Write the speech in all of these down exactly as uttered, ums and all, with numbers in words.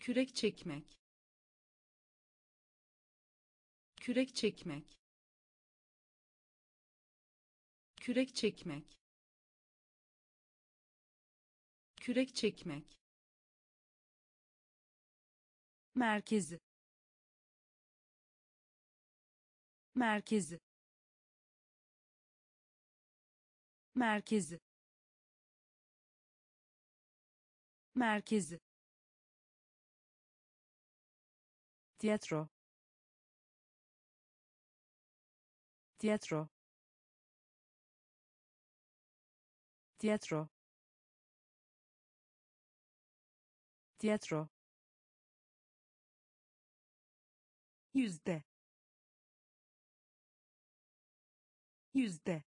kürek çekmek, kürek çekmek, kürek çekmek, kürek çekmek, merkezi, merkezi, merkezi, merkezi, tiyatro, tiyatro, tiyatro, tiyatro, yüzde, yüzde,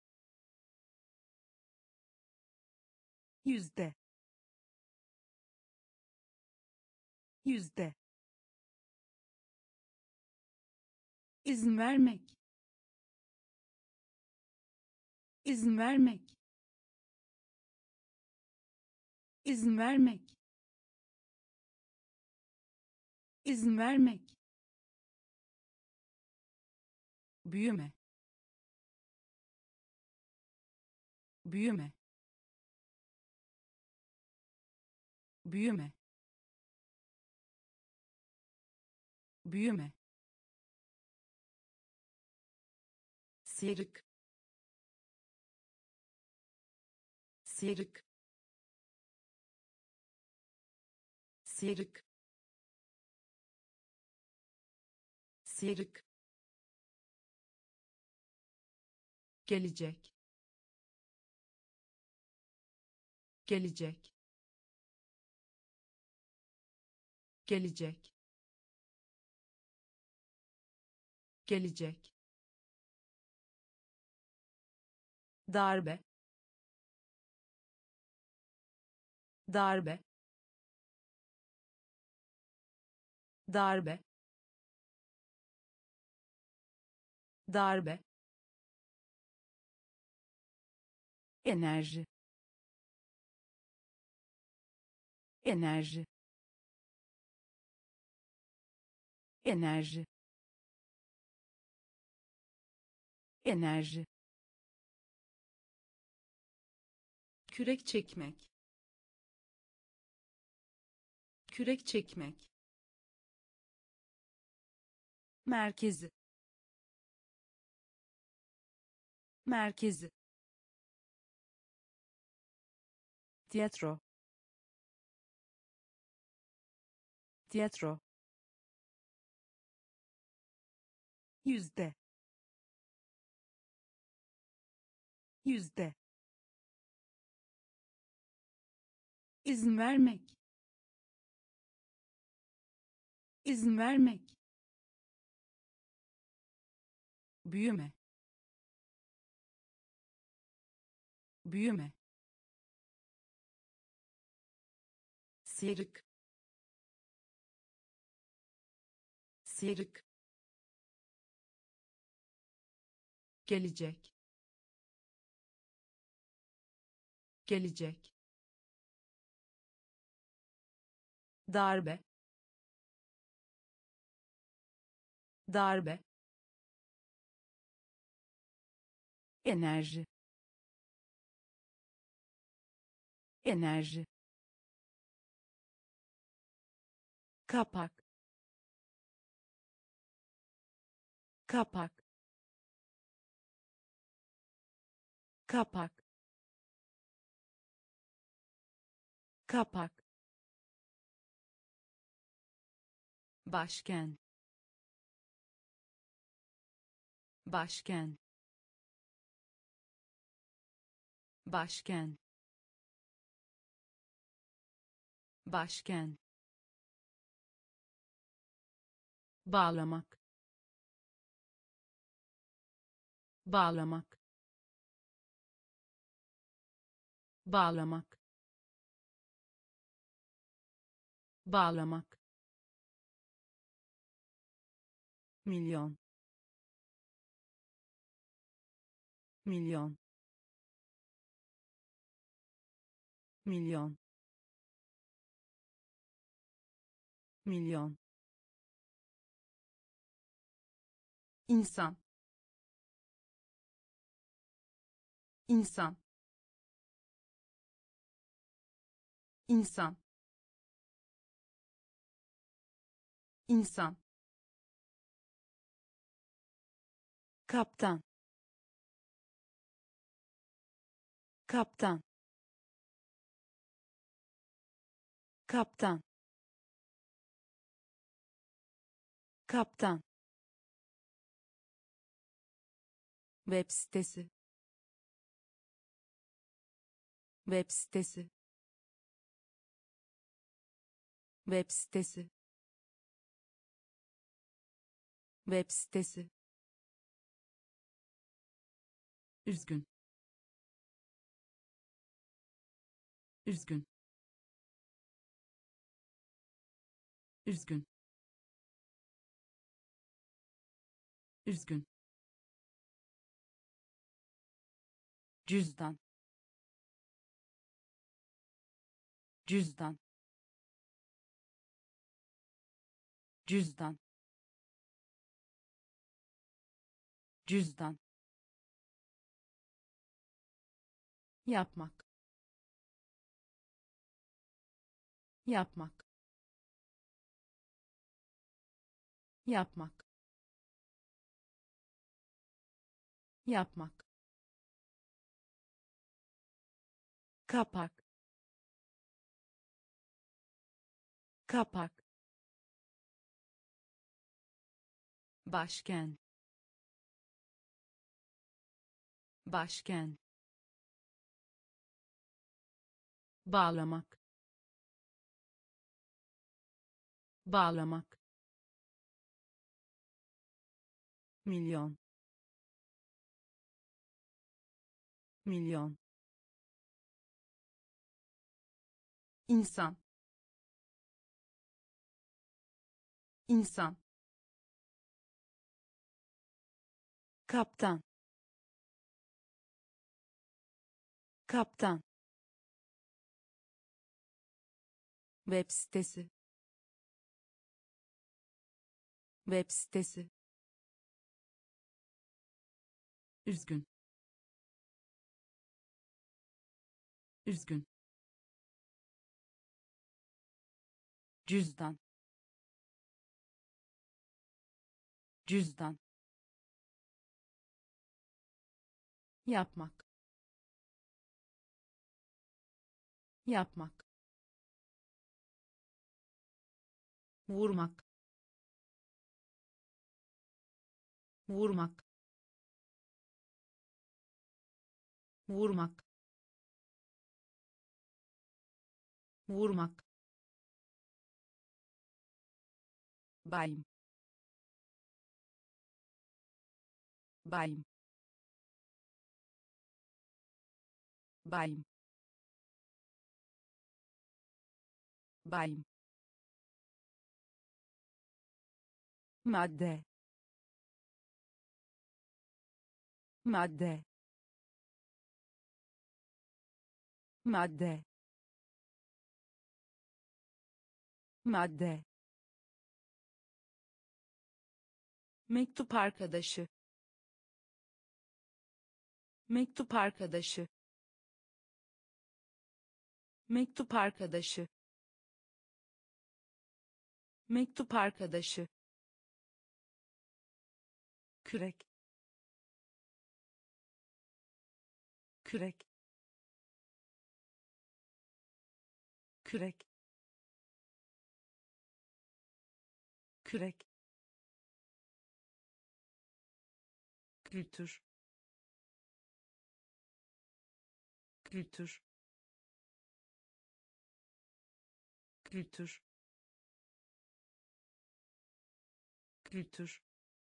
yüzde, yüzde, izin vermek, izin vermek, izin vermek, izin vermek, büyüme, büyüme, büyüme, büyüme, sıyrık, sıyrık, sıyrık, sıyrık, gelecek, gelecek, gelecek, gelecek, darbe, darbe, darbe, darbe, enerji, enerji, enerji, enerji, kürek çekmek, kürek çekmek, merkezi, merkezi, tiyatro, tiyatro, yüzde, yüzde, izin vermek, izin vermek, büyüme, büyüme, sıyrık, sıyrık, gelecek, gelecek, darbe, darbe, enerji, enerji, kapak, kapak, kapak, kapak, başkent, başkent, başkent, başkent, bağlamak, bağlamak, bağlamak, bağlamak, milyon, milyon, milyon, milyon, insan, insan, insan, insan, kaptan, kaptan, kaptan, kaptan, web sitesi, web sitesi, web sitesi, web sitesi, üzgün, üzgün, üzgün, üzgün, cüzdan, cüzdan, cüzdan, cüzdan, yapmak, yapmak, yapmak, yapmak, kapak, kapak, başkent, başkent, bağlamak, bağlamak, milyon, milyon, insan, insan, kaptan, kaptan, web sitesi, web sitesi, üzgün, üzgün, cüzdan, cüzdan, yapmak, yapmak, vurmak, vurmak, vurmak, vurmak, bayım, bayım, bayım, bayım, madde, madde, madde, madde, mektup arkadaşı, mektup arkadaşı, mektup arkadaşı, mektup arkadaşı, kürek, kürek, kürek, kürek, kültür, kültür, kültür, kültür,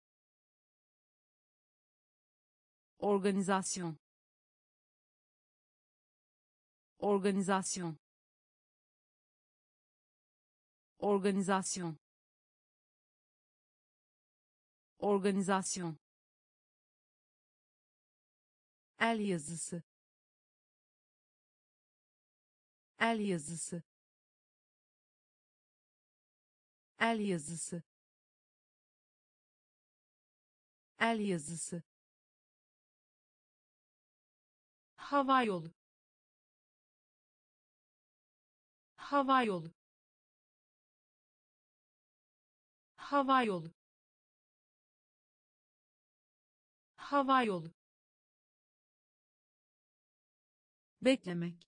organizasyon, organizasyon, organizasyon, organizasyon, el yazısı, el yazısı, El yazısı. El yazısı. Hava yolu. Hava yolu. Hava yolu. Hava yolu. Beklemek.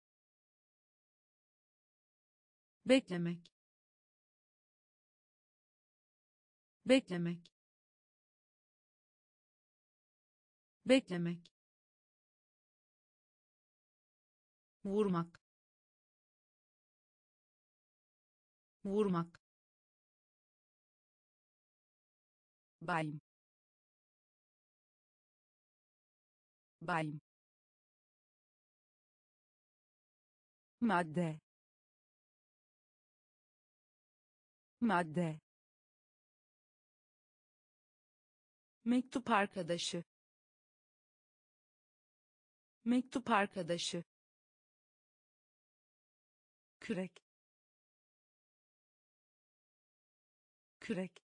Beklemek. Beklemek. Beklemek. Vurmak. Vurmak. Bayım. Bayım. Madde. Madde. Mektup arkadaşı. Mektup arkadaşı. Kürek. Kürek.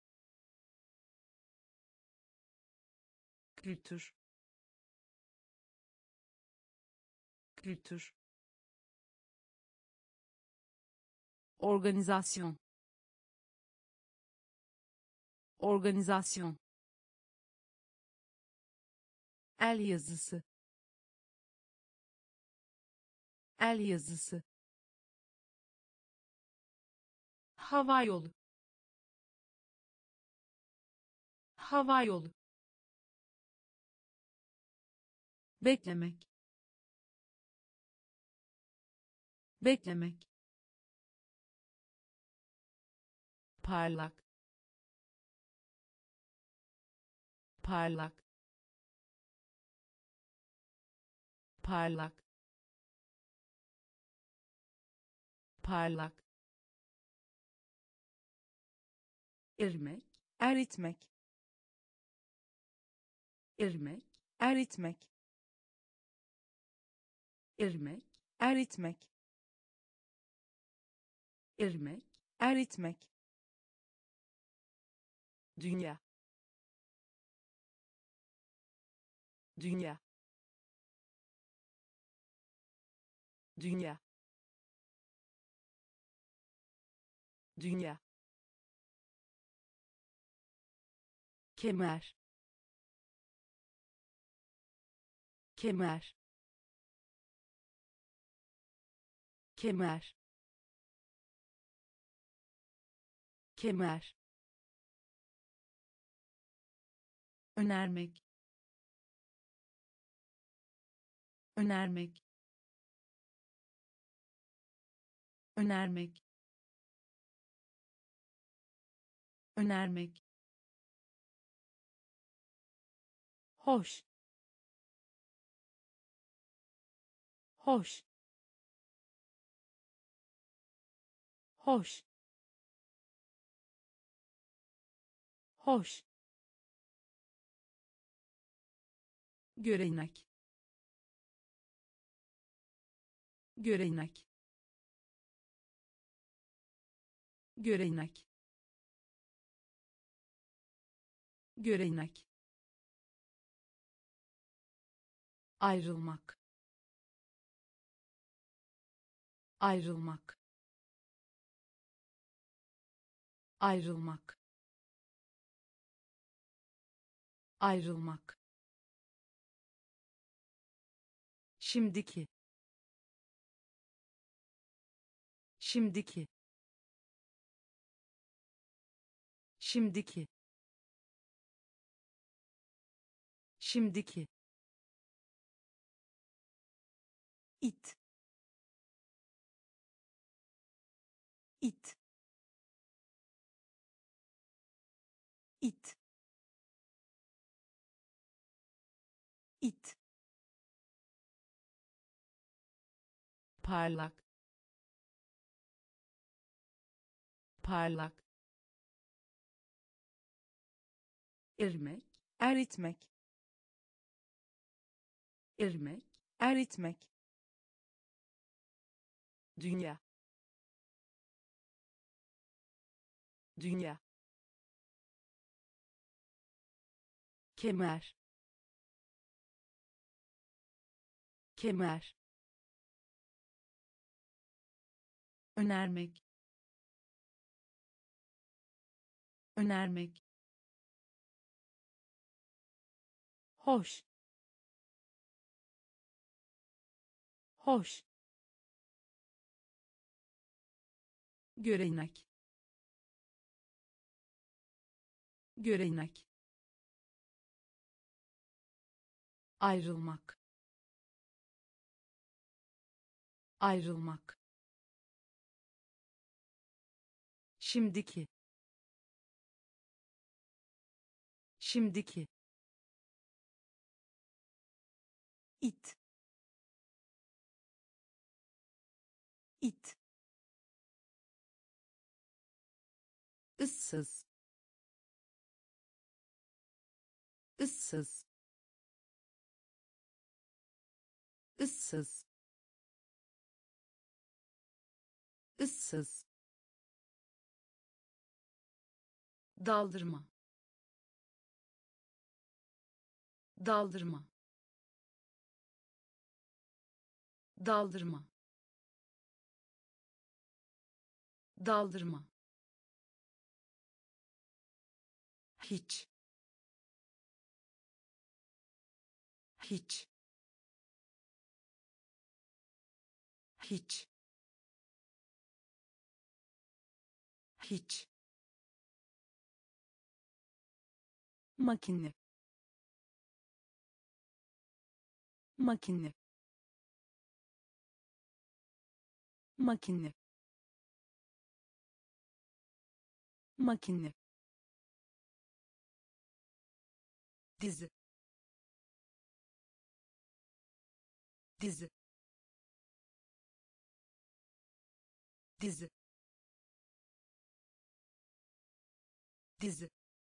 Kültür. Kültür. Organizasyon. Organizasyon. El yazısı. El yazısı. Hava yolu. Hava yolu. Beklemek. Beklemek. Parlak. Parlak. Parlak. Parlak. Irmek. Eritmek. Irmek. Eritmek. Irmek. Eritmek. Irmek. Eritmek. Dünya. Dünya. Dünya. Dünya. Kemer. Kemer. Kemer. Kemer. Önermek. Önermek. Önermek. Önermek. Hoş. Hoş. Hoş. Hoş. Görenek. Görenek. Görenek. Görenek. Ayrılmak. Ayrılmak. Ayrılmak. Ayrılmak. Şimdiki. Şimdiki. Şimdiki. Şimdiki. it it it it parlak parlak irmek eritmek irmek eritmek dünya Dünya. Kemer. Kemer. Önermek. Önermek. Hoş. Hoş. Görenek. Görenek. Ayrılmak. Ayrılmak. Şimdiki. Şimdiki. it it ıssız ıssız ıssız ıssız daldırma daldırma daldırma daldırma hiç hiç hiç hiç makine makine makine makine dizi dizi dizi dizi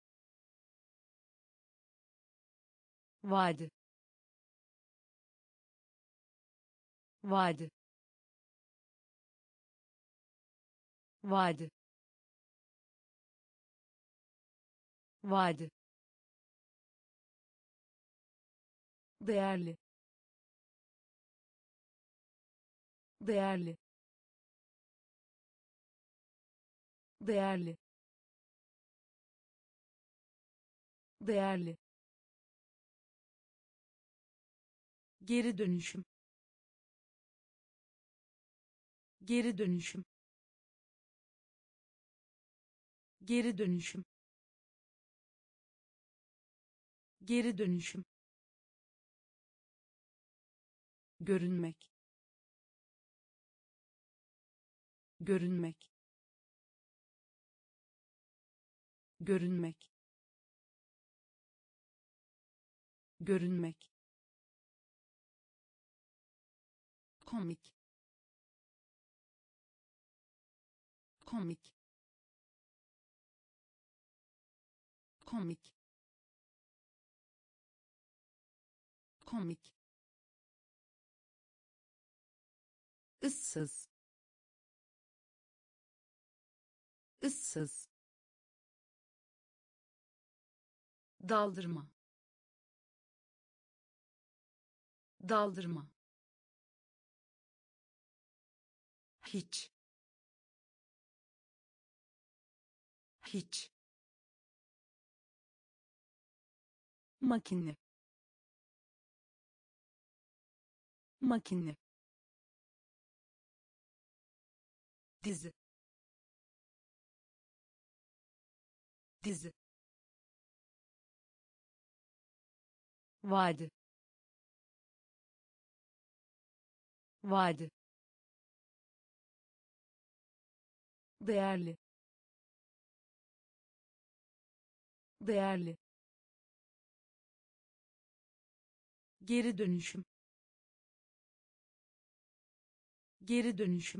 vadi vadi vadi vadi değerli değerli değerli değerli geri dönüşüm geri dönüşüm geri dönüşüm geri dönüşüm görünmek görünmek görünmek görünmek komik komik komik komik ıssız ıssız daldırma daldırma hiç hiç makine makine dizi dizi vadi vadi değerli değerli geri dönüşüm geri dönüşüm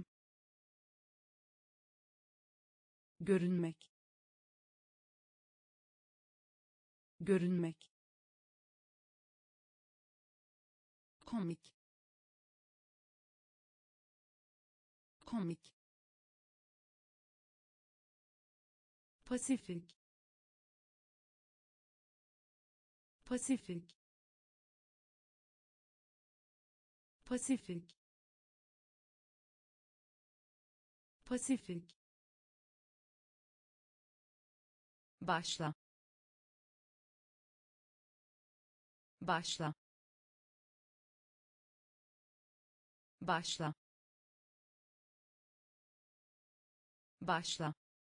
görünmek görünmek komik komik Pasifik, Pasifik, Pasifik, Pasifik. Başla, başla, başla, başla.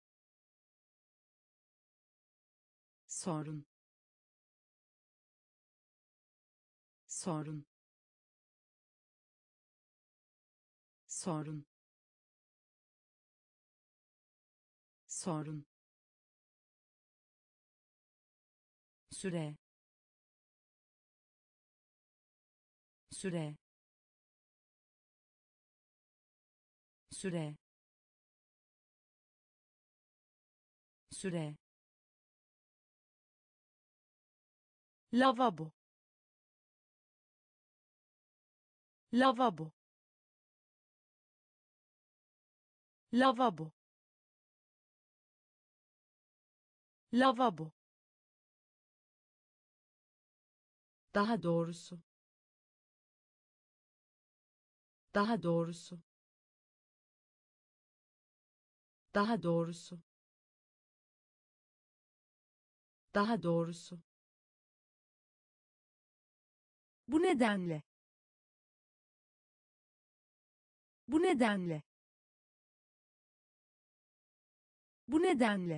Sorun, sorun, sorun, sorun. Süre, süre, süre, süre. Lavabo, lavabo, lavabo, lavabo. Daha doğrusu, daha doğrusu, daha doğrusu, daha doğrusu. Bu nedenle, bu nedenle, bu nedenle,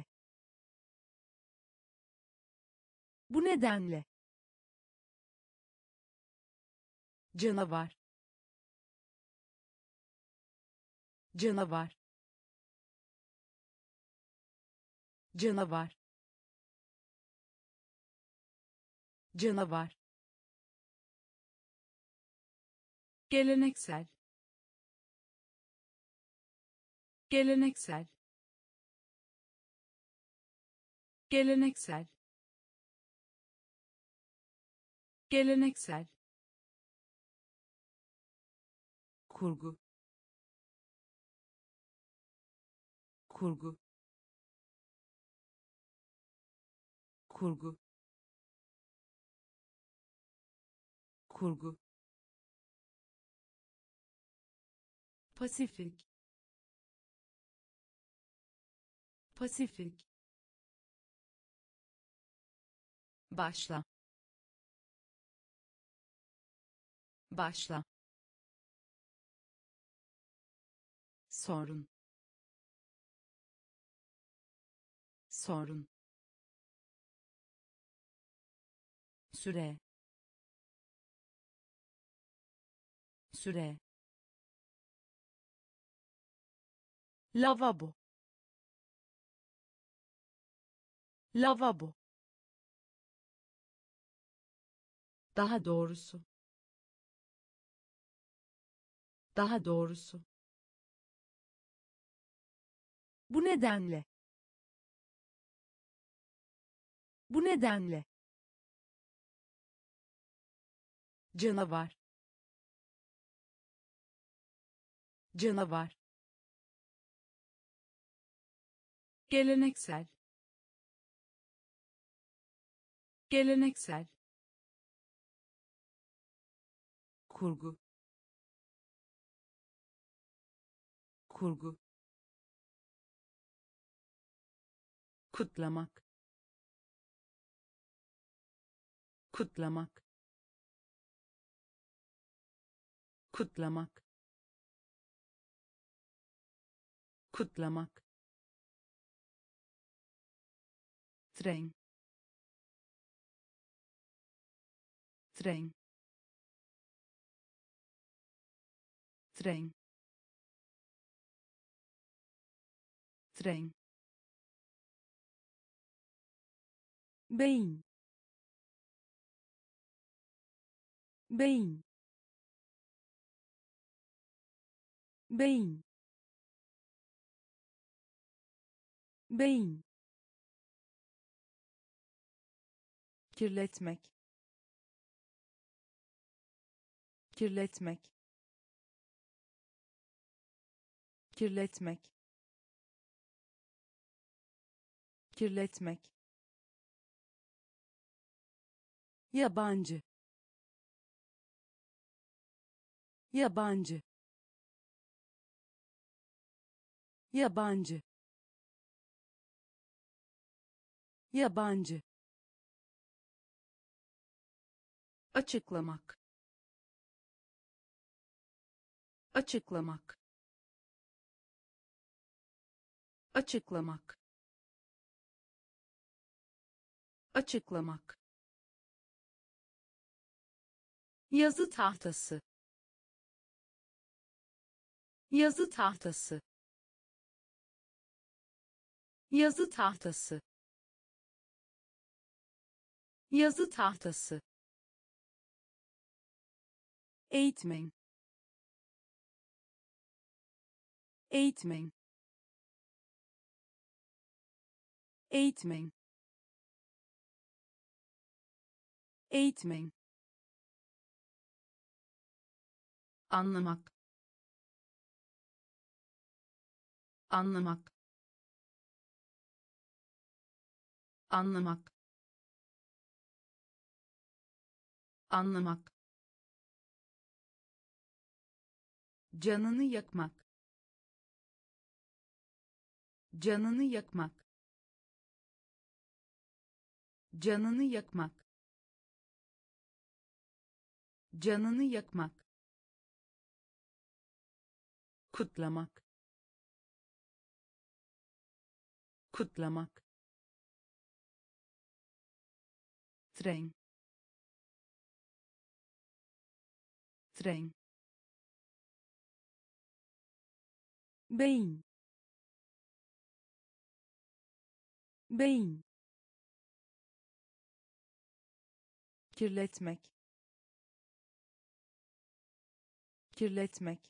bu nedenle. Canavar, canavar, canavar, canavar. Geleneksel, geleneksel, geleneksel, geleneksel. Kurgu, kurgu, kurgu, kurgu. Pasifik, Pasifik. Başla, başla. Sorun, sorun. Süre, süre. Lavabo, lavabo. Daha doğrusu, daha doğrusu. Bu nedenle, bu nedenle. Canavar, canavar. Geleneksel, geleneksel. Kurgu, kurgu. Kutlamak, kutlamak, kutlamak, kutlamak. Tren, tren, tren, tren. Beyin, beyin, beyin, beyin. Kirletmek, kirletmek, kirletmek, kirletmek, yabancı, yabancı, yabancı, yabancı, açıklamak, açıklamak, açıklamak, açıklamak, yazı tahtası, yazı tahtası, yazı tahtası, yazı tahtası, eğitmen, eğitmen, eğitmen, eğitmen, anlamak, anlamak, anlamak, anlamak, canını yakmak, canını yakmak, canını yakmak, canını yakmak, kutlamak, kutlamak, tren, tren, beyin, beyin, kirletmek, kirletmek,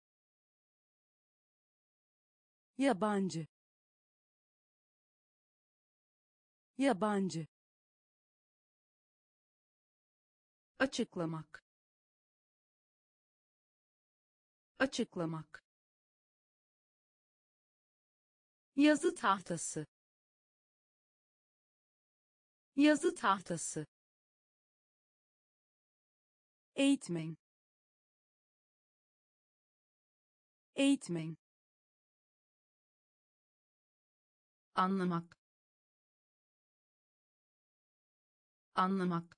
yabancı, yabancı, açıklamak, açıklamak, yazı tahtası, yazı tahtası, eğitmen, eğitmen, anlamak, anlamak,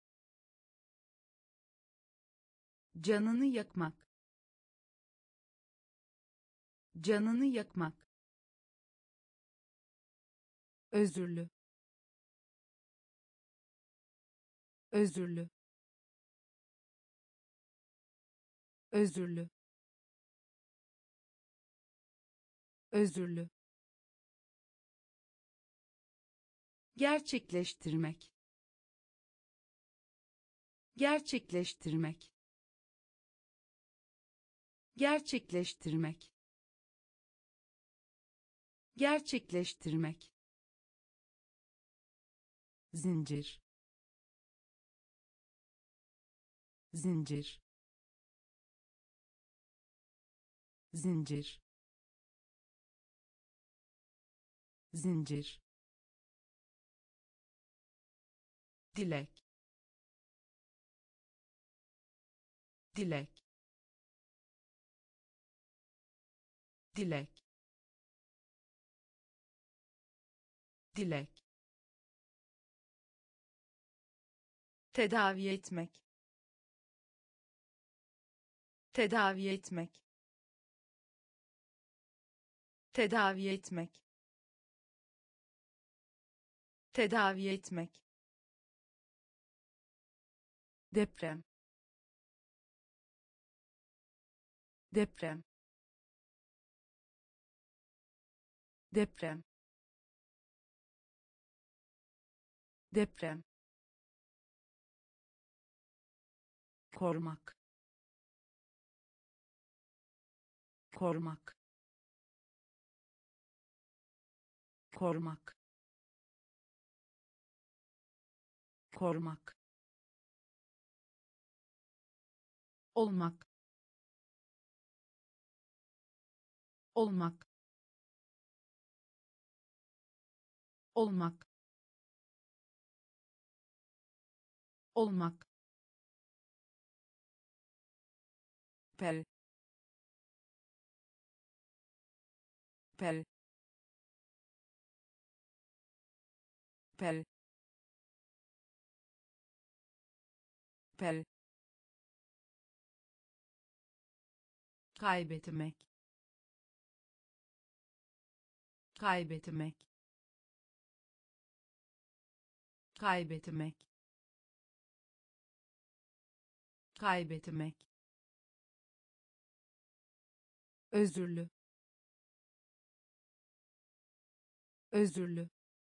canını yakmak, canını yakmak, özürlü, özürlü, özürlü, özürlü, gerçekleştirmek, gerçekleştirmek, gerçekleştirmek, gerçekleştirmek, zincir, zincir, zincir, zincir, dilek, dilek, dilek, dilek, tedavi etmek, tedavi etmek, tedavi etmek, tedavi etmek, deprem, deprem, deprem, deprem, korumak, korumak, korumak, korumak, olmak, olmak, olmak olmak pel pel pel pel kaybetmek kaybetmek kaybetmek kaybetmek özürlü özürlü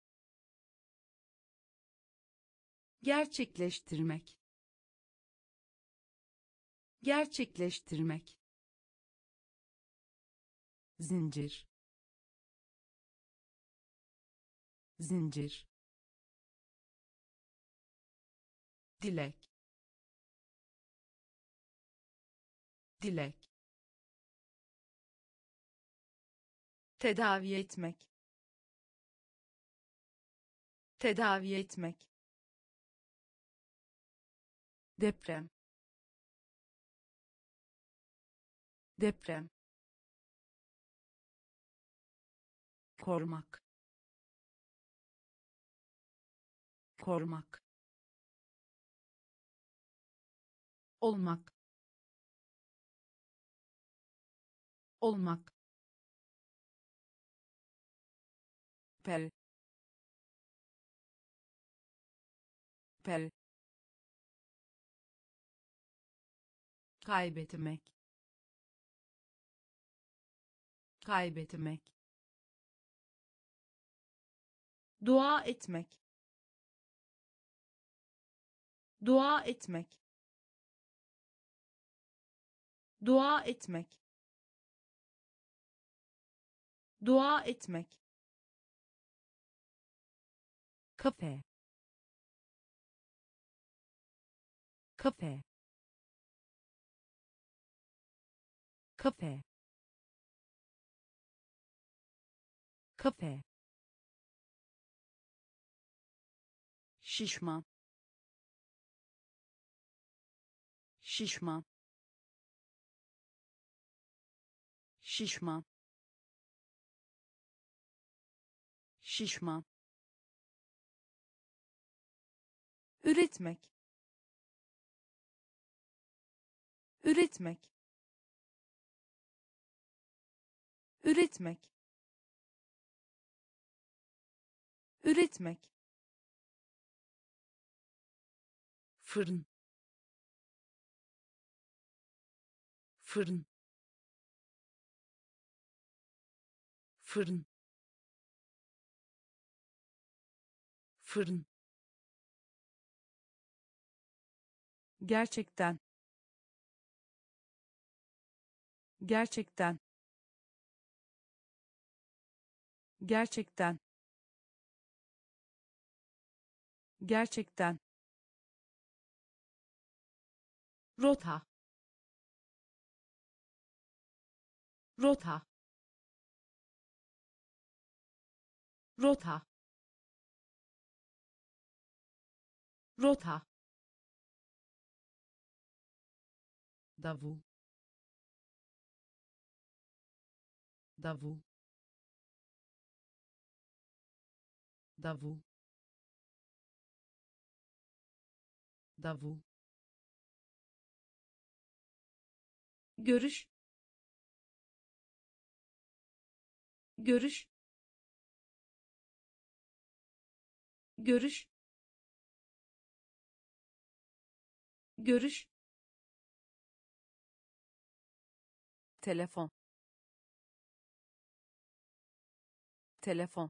gerçekleştirmek gerçekleştirmek zincir zincir dilek dilek tedavi etmek tedavi etmek deprem deprem korumak korumak olmak olmak pel pel kaybetmek kaybetmek dua etmek dua etmek dua etmek dua etmek kafe kafe kafe kafe şişman şişman şişman şişman üretmek üretmek üretmek üretmek fırın fırın fırın fırın gerçekten gerçekten gerçekten gerçekten rota rota rota rota davul davul davul davul görüş görüş görüş görüş telefon telefon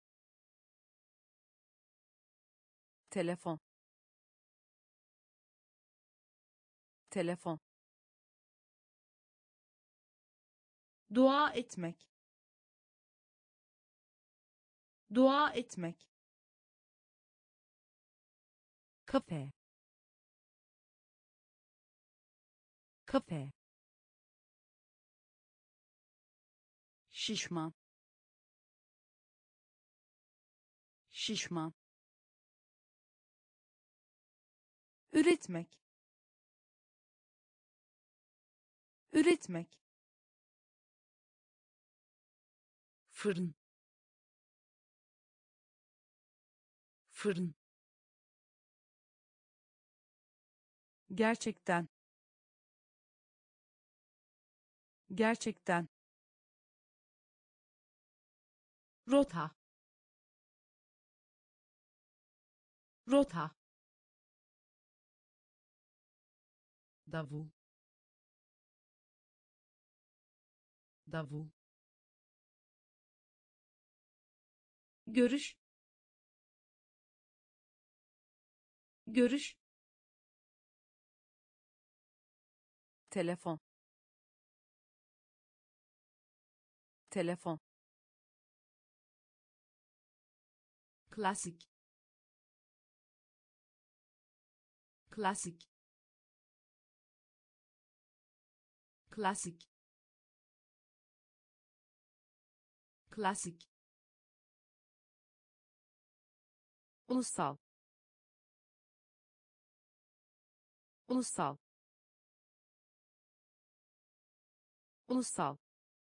telefon telefon dua etmek dua etmek kafe kafe şişman şişman, üretmek, üretmek, fırın, fırın, gerçekten, gerçekten, rota, rota, davul, davul, görüş, görüş, telefon, telefon, klasik, klasik, klasik, klasik, ulusal, ulusal, ulusal,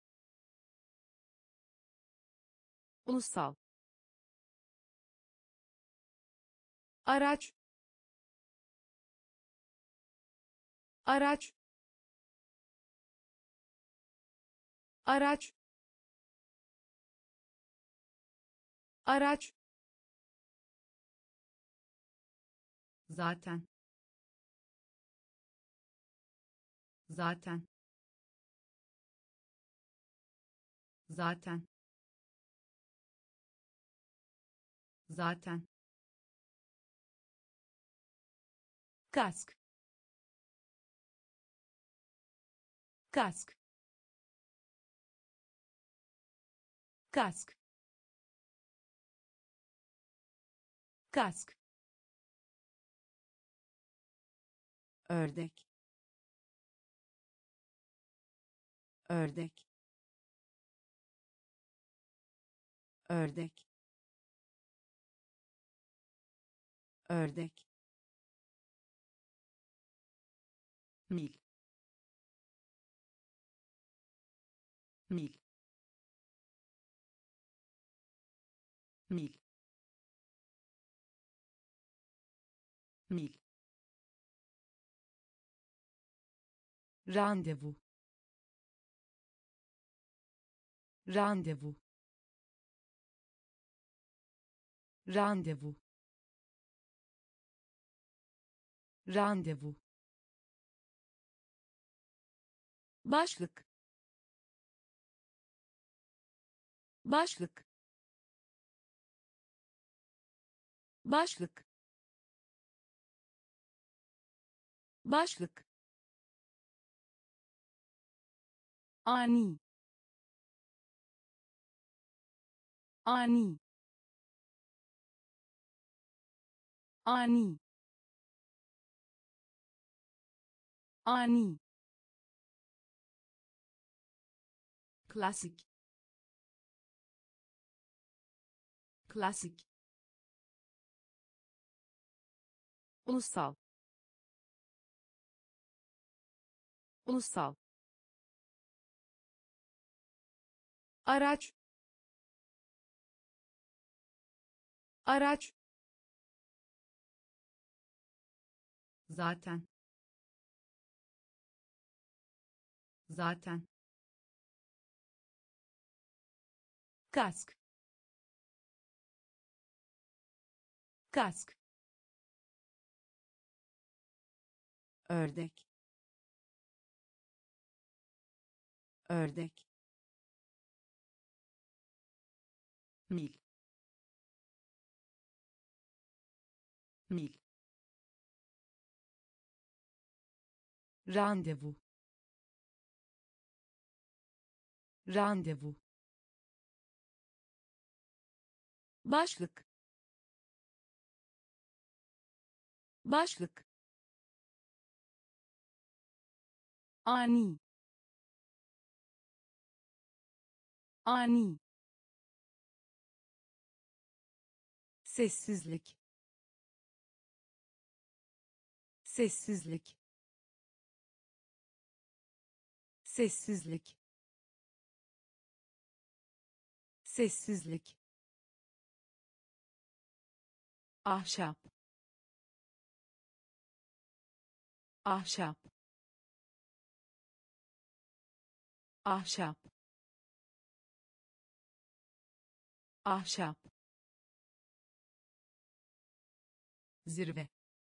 ulusal, araç, araç, araç, araç, zaten, zaten, zaten, zaten, kask, kask, kask, kask, ördek, ördek, ördek, ördek, mil, mil, mil, mil, randevu, randevu, randevu, randevu, başlık, başlık, başlık, başlık, ani, ani, ani, ani, klasik, klasik, ulusal, ulusal, araç, araç, zaten, zaten, kask, kask, ördek, ördek, mil, mil, randevu, randevu, başlık, başlık, ani, ani, sessizlik, sessizlik, sessizlik, sessizlik, ahşap, ahşap, ahşap, ahşap, zirve,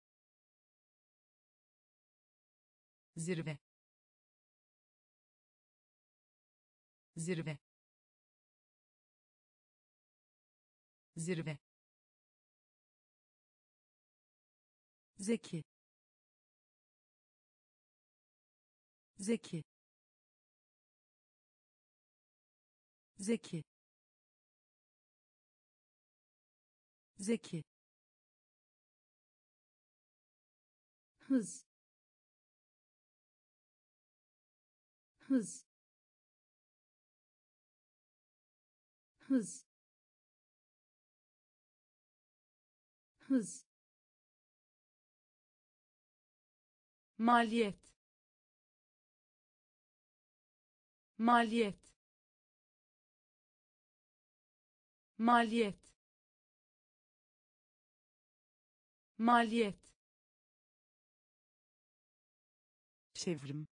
zirve, zirve, zirve, zeki, zeki, zeki, zeki, hız, hız, hız, hız, maliyet, maliyet, maliyet, maliyet, çevrim,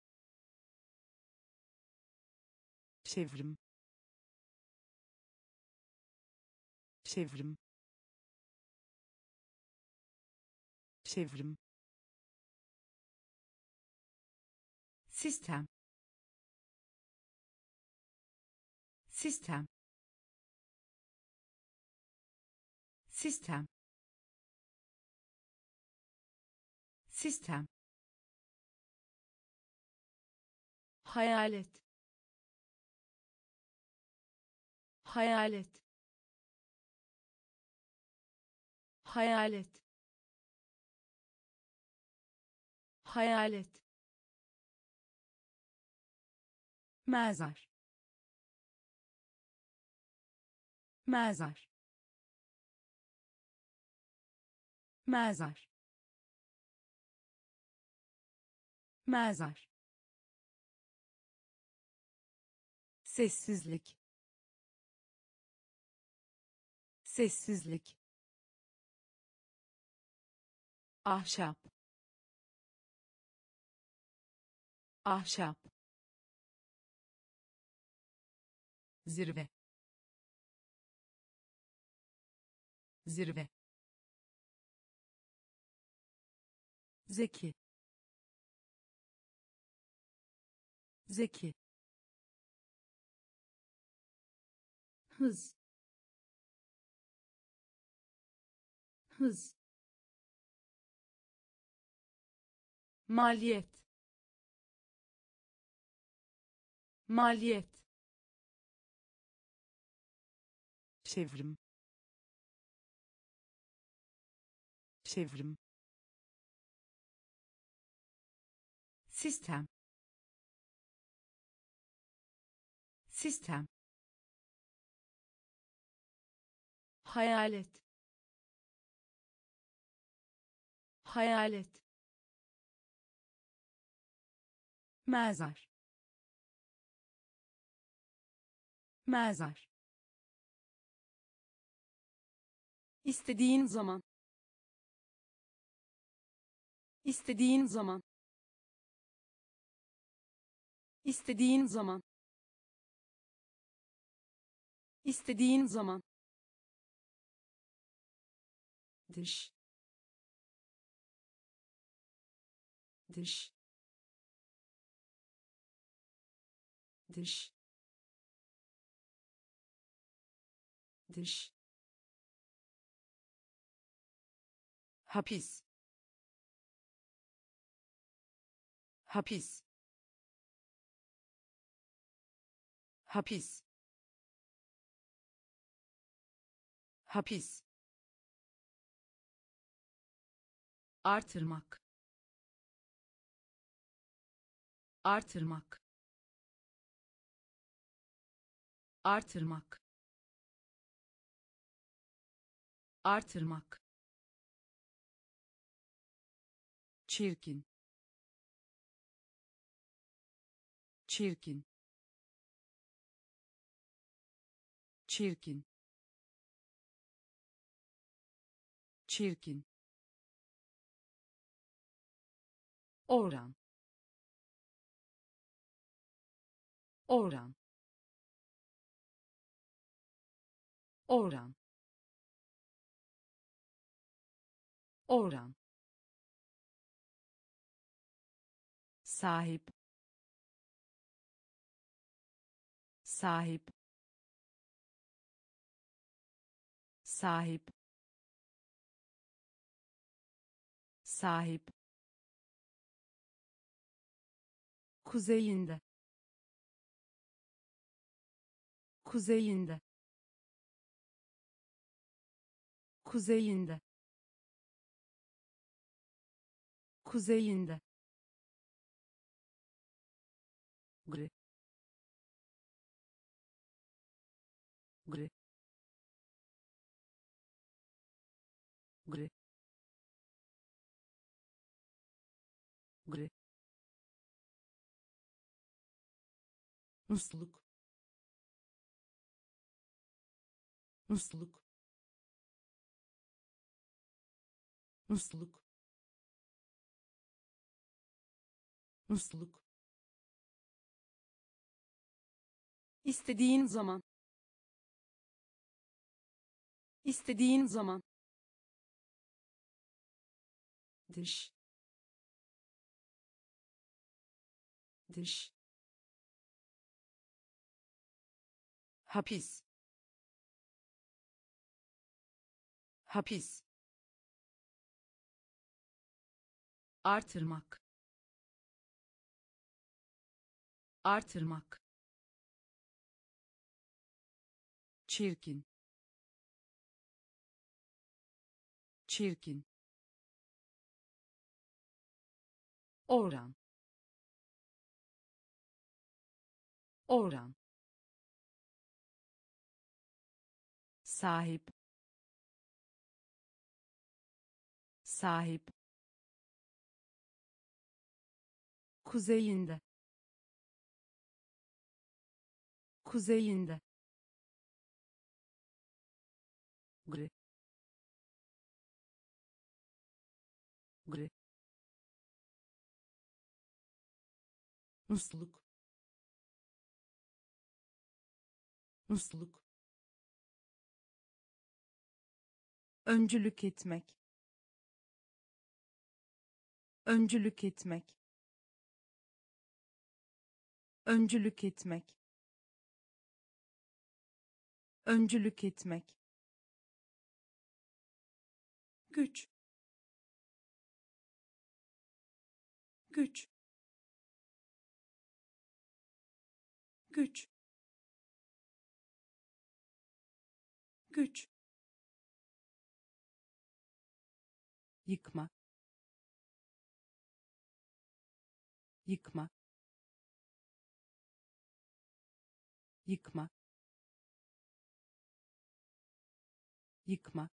çevrim, çevrim, çevrim, sistem, sistem, sistem, sistem, hayalet, hayalet, hayalet, hayalet, mezar, mezar, mezar, mezar, sessizlik, sessizlik, ahşap, ahşap, zirve, zirve, zeki, zeki, hız, hız, maliyet, maliyet, çevrim, çevrim, sistem, sistem, hayalet, hayalet, mezar, mezar, istediğin zaman, istediğin zaman, istediğin zaman, istediğin zaman, dış, dış, dış, dış, hapis, hapis, hapis, hapis, artırmak, artırmak, artırmak, Artırmak. Çirkin. Çirkin. Çirkin. Çirkin. Oran. Oran. Oran. Oran. Sahip. Sahip. Sahip. Sahip. Kuzeyinde. Kuzeyinde. Kuzeyinde. Kuzeyinde. Gri. Gri. Gri. Gri. Musluk. Musluk. Musluk. Musluk. İstediğin zaman. İstediğin zaman. Dış. Dış. Hapis. Hapis. Artırmak. Artırmak. Çirkin. Çirkin. Oran. Oran. Sahip. Sahip. Kuzeyinde. Kuzeyinde. Gri. Gri. Musluk. Musluk. Öncülük etmek. Öncülük etmek. Öncülük etmek. Öncülük etmek. Güç. Güç. Güç. Güç. Yıkma. Yıkma. Yıkma. Yıkma.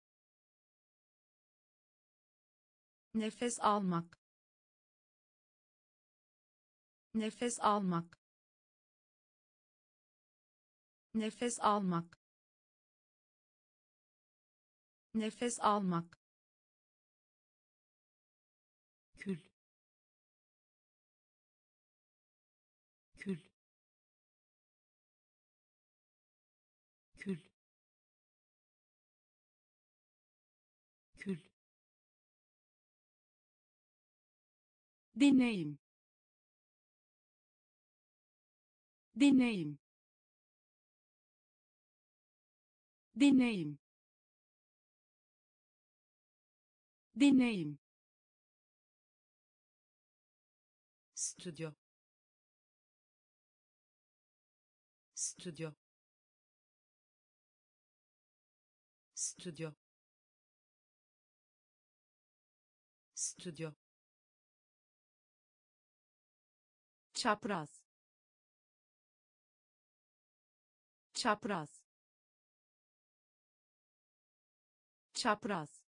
Nefes almak. Nefes almak. Nefes almak. Nefes almak. Kül. Kül. Kül. Kül. Deneyim. Deneyim. Deneyim. Deneyim. Stüdyo. Stüdyo. Stüdyo. Stüdyo. Çapraz. Çapraz. çapraz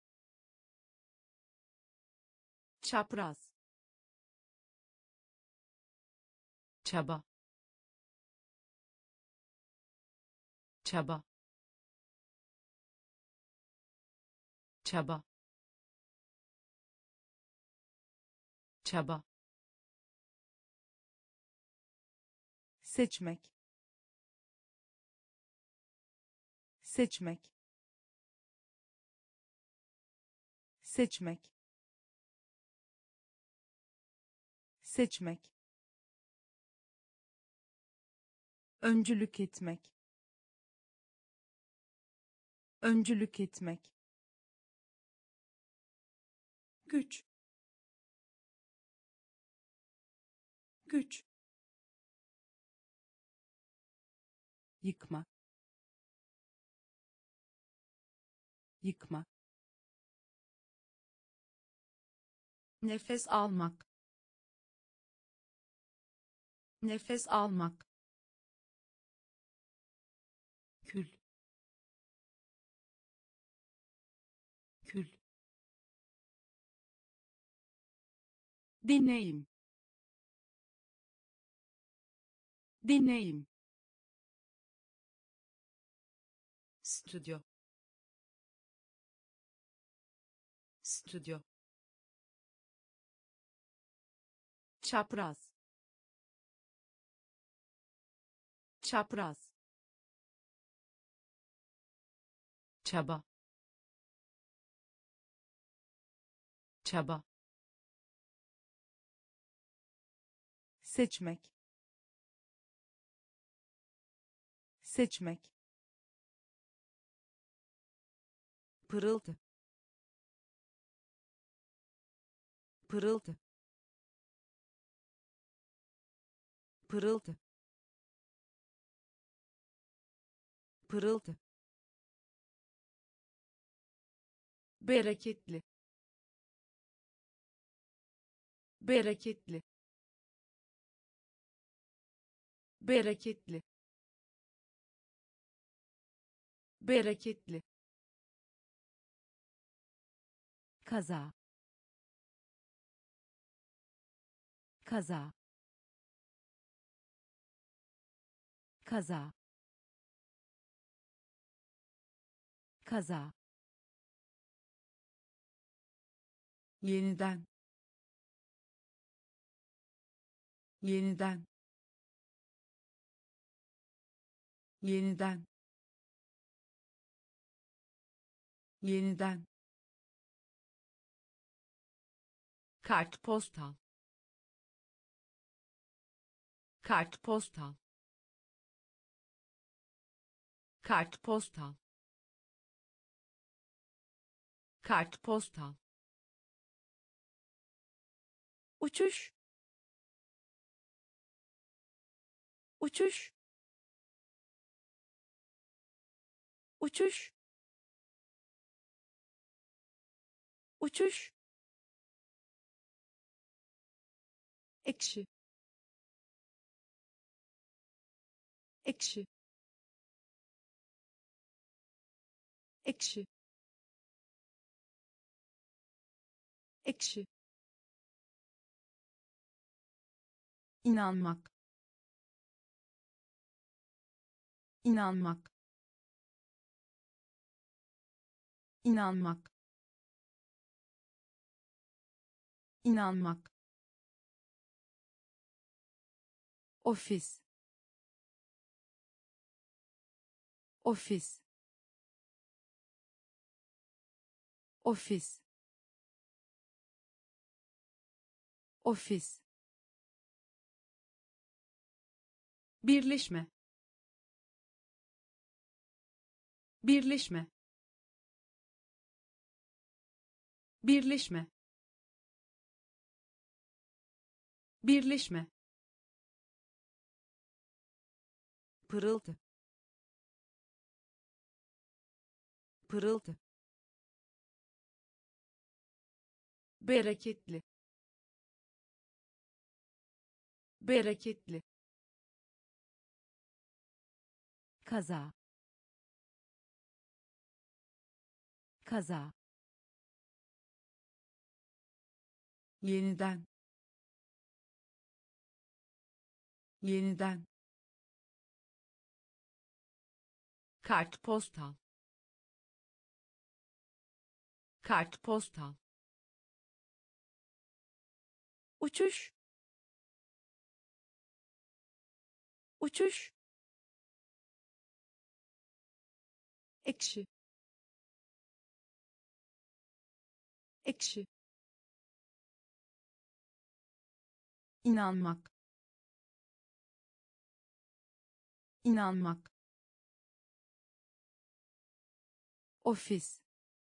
çapraz çaba çaba çaba çaba seçmek seçmek seçmek seçmek öncülük etmek öncülük etmek güç güç yıkma yıkma nefes almak nefes almak kül kül deneyim deneyim stüdyo stüdyo çapraz çapraz çaba çaba seçmek seçmek pırıltı pırıltı pırıltı pırıltı bereketli bereketli bereketli bereketli kaza kaza kaza kaza yeniden yeniden yeniden yeniden kartpostal kartpostal kartpostal kartpostal uçuş uçuş uçuş uçuş ekşi ekşi ekşi ekşi inanmak inanmak inanmak inanmak ofis ofis ofis ofis birleşme birleşme birleşme birleşme pırıltı pırıltı bereketli bereketli kaza kaza, yeniden, yeniden, kartpostal, kartpostal, uçuş, uçuş, ekşi, ekşi, inanmak, inanmak, ofis,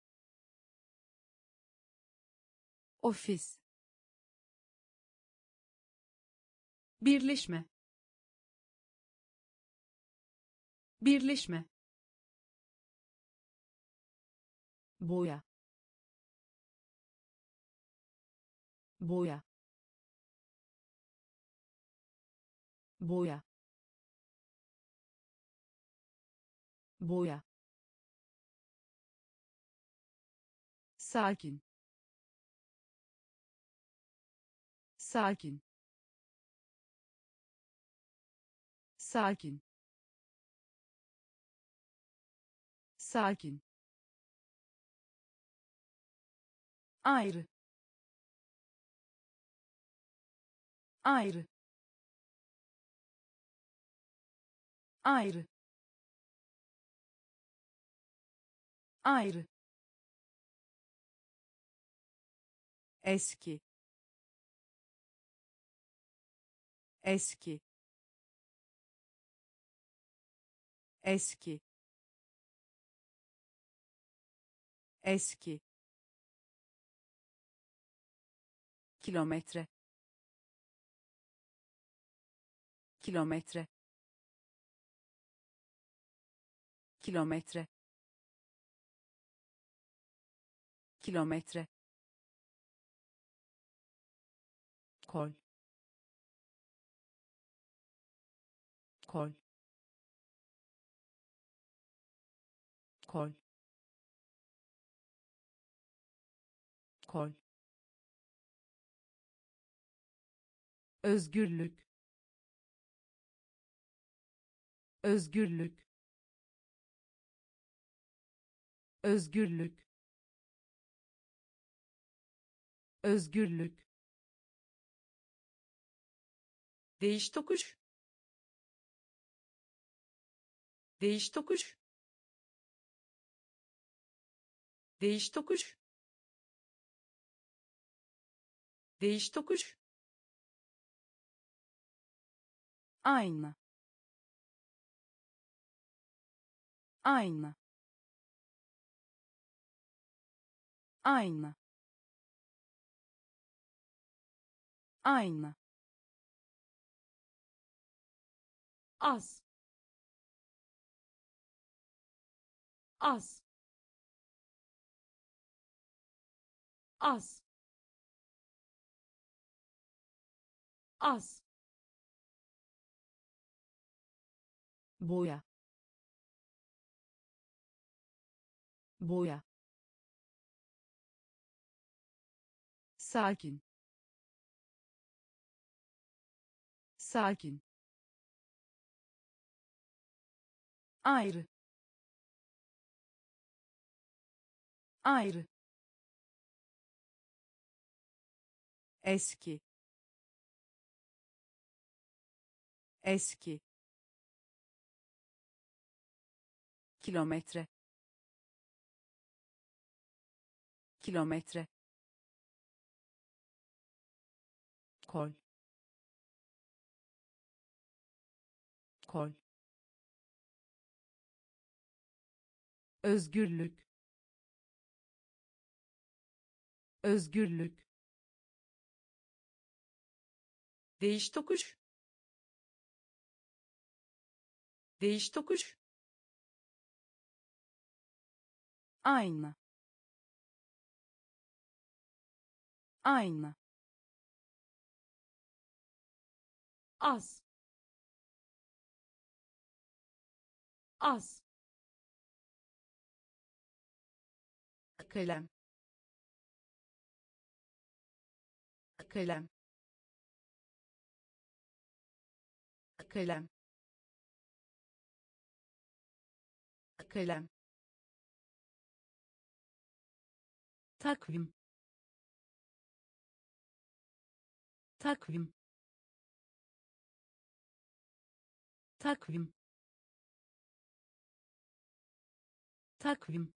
ofis, birleşme, birleşme, boya, boya, boya, boya, sakin, sakin, sakin, sakin, ayrı, ayrı, ayrı, ayrı, eski, eski, eski, eski, kilometre, kilometre, kilometre, kilometre, kol, kol, kol, kol, özgürlük, özgürlük, özgürlük, özgürlük, değiş tokuş, değiş tokuş, değiş tokuş, değiş tokuş, ayna, ayna, ayna, ayna, az, az, az, az, boya, boya, sakin, sakin, ayrı, ayrı, eski, eski, kilometre, kilometre, kol, kol, özgürlük, özgürlük, değiş tokuş, değiş tokuş, ayna, ayna, az, az, kalem kalem kalem kalem takvim takvim takvim takvim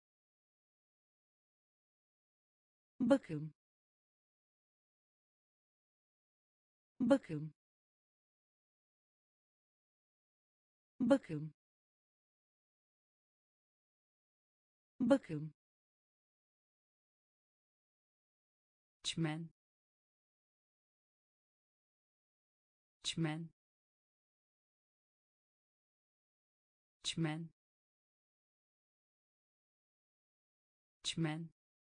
bakım bakım bakım bakım çimen çimen çimen çimen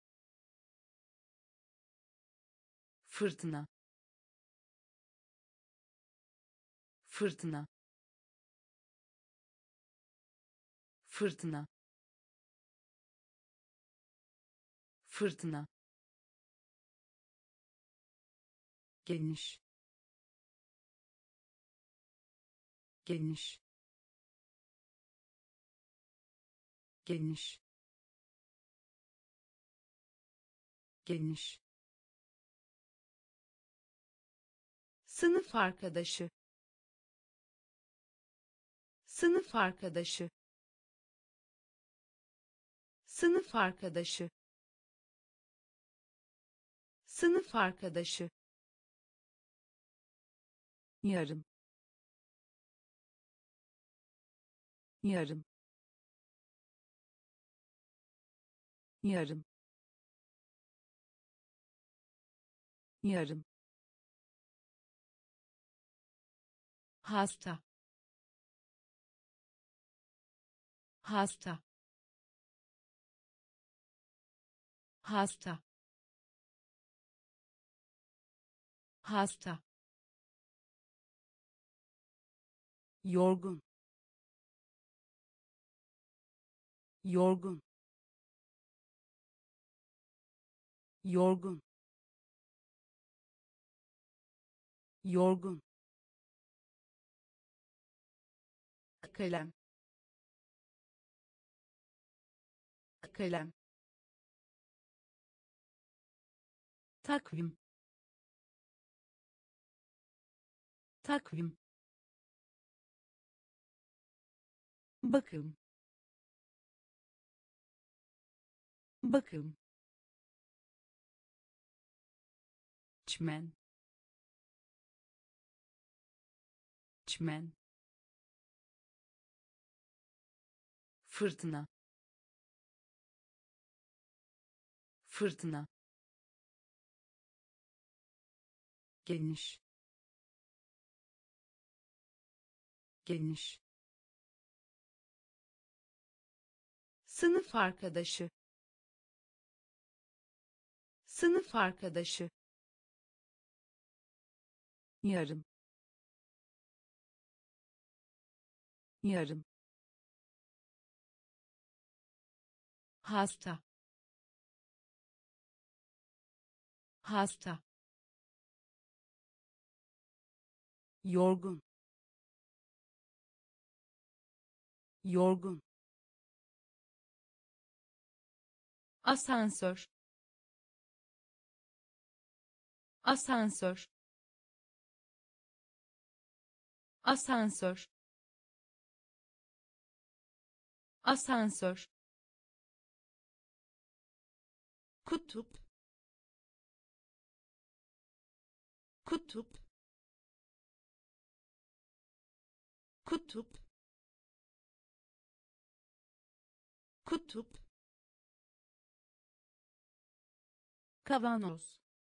fırtına fırtına fırtına fırtına geniş geniş geniş geniş sınıf arkadaşı sınıf arkadaşı sınıf arkadaşı sınıf arkadaşı yarım yarım yarım yarım hasta hasta hasta hasta yorgun yorgun yorgun yorgun kalem kalem takvim takvim bakım bakım çimen çimen fırtına fırtına geniş geniş sınıf arkadaşı sınıf arkadaşı yarım yarım hasta hasta yorgun yorgun asansör asansör asansör asansör kutup kutup kutup kutup kavanoz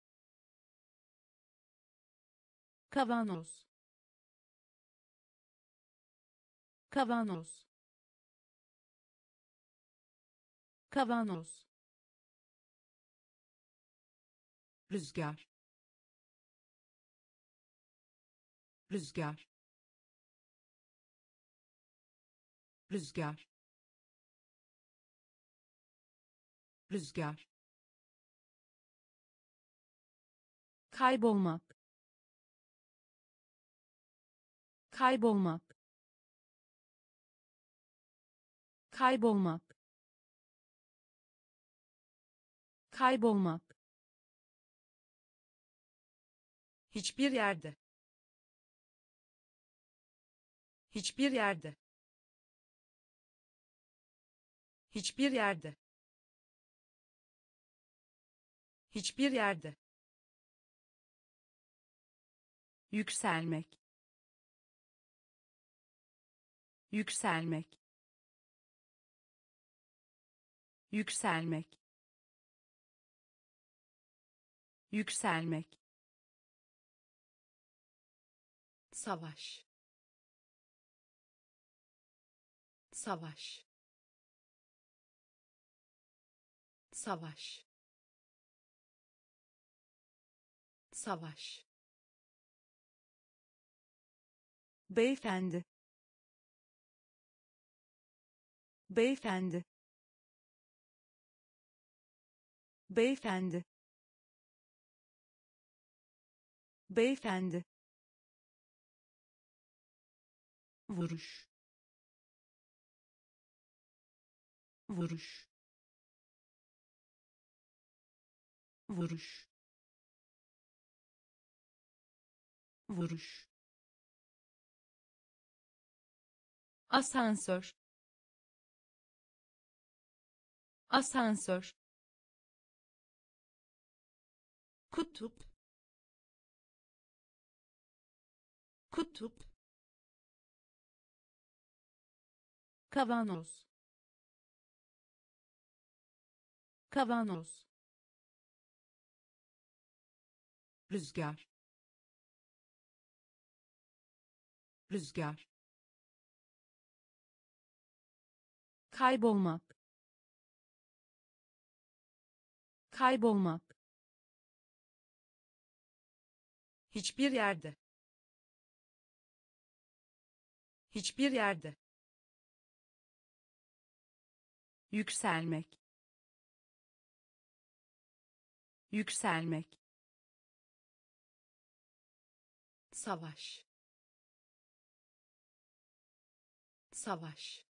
kavanoz kavanoz kavanoz rüzgar rüzgar rüzgar rüzgar, kaybolmak, kaybolmak, kaybolmak, kaybolmak, hiçbir yerde, hiçbir yerde, hiçbir yerde, hiçbir yerde, yükselmek, yükselmek, yükselmek, yükselmek, savaş, savaş, savaş, savaş, beyefendi, beyefendi, beyefendi, beyefendi, vuruş, vuruş, vuruş, vuruş, asansör, asansör, kutup, kutup, kavanoz, kavanoz, rüzgar, rüzgar, kaybolmak, kaybolmak, hiçbir yerde, hiçbir yerde, yükselmek, yükselmek, savaş, savaş,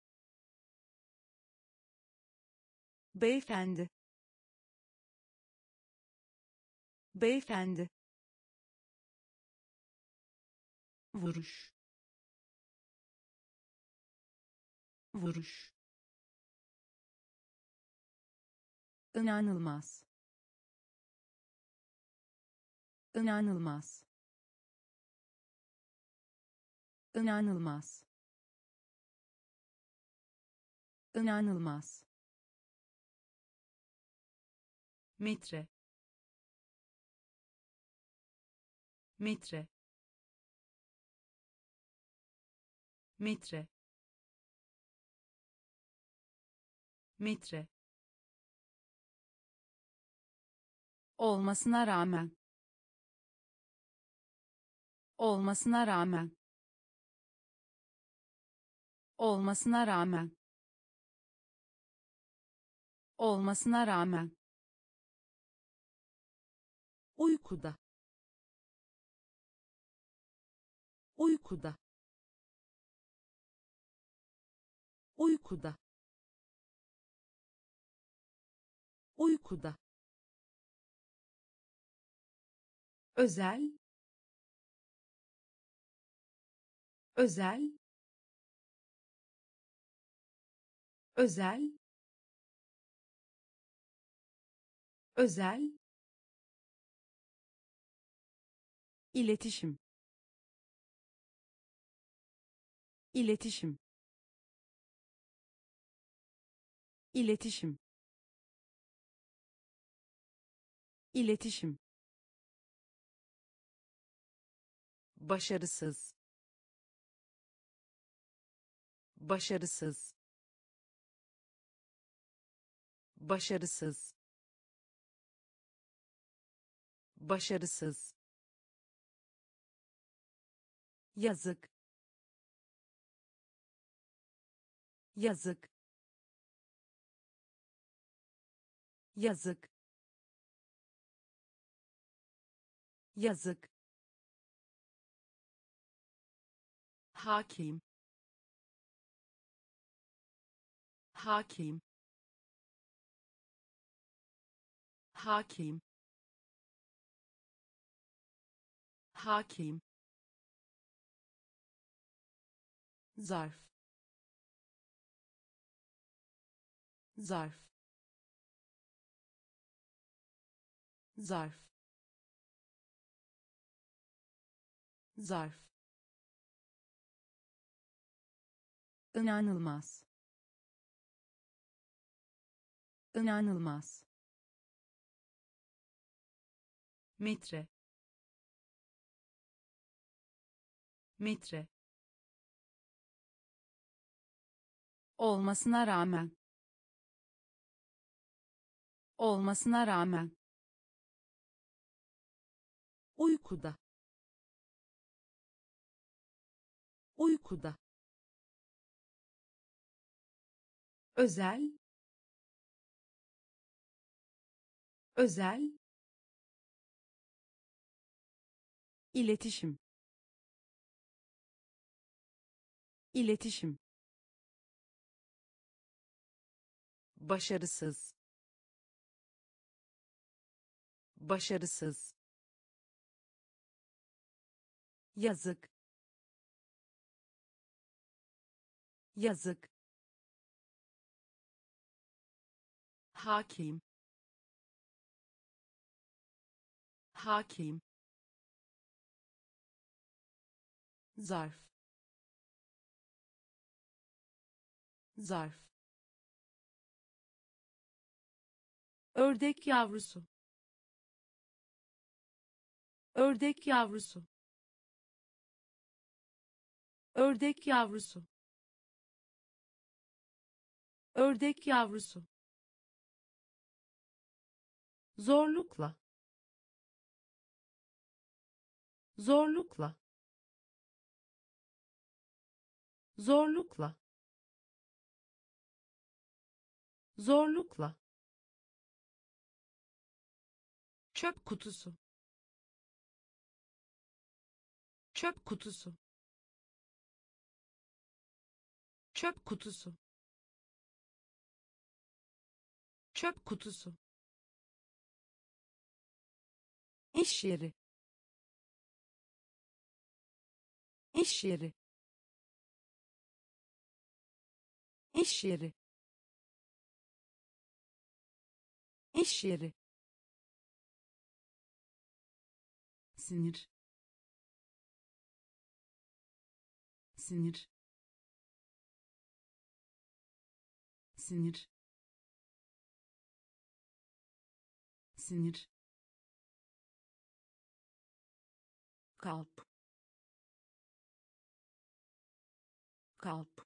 beyefendi, beyefendi, vuruş, vuruş, inanılmaz, inanılmaz, inanılmaz, inanılmaz, metre, metre, metre, metre, olmasına rağmen, olmasına rağmen, olmasına rağmen, olmasına rağmen, uykuda, uykuda, uykuda, uykuda, özel, özel, özel, özel, iletişim, iletişim, iletişim, iletişim, başarısız, başarısız, başarısız, başarısız, yazık, yazık, yazık, yazık, hakim, hakim, hakim, hakim, zarf, zarf, zarf, zarf, inanılmaz, inanılmaz, metre, metre, olmasına rağmen, olmasına rağmen, uykuda, uykuda, özel, özel, iletişim, iletişim, başarısız, başarısız, yazık, yazık, hakim, hakim, zarf, zarf, ördek yavrusu, ördek yavrusu, ördek yavrusu, ördek yavrusu, zorlukla, zorlukla, zorlukla, zorlukla, çöp kutusu, çöp kutusu, çöp kutusu, çöp kutusu, iş yeri, iş yeri, iş yeri, iş yeri, sinir, sinir, sinir, sinir, kalp, kalp,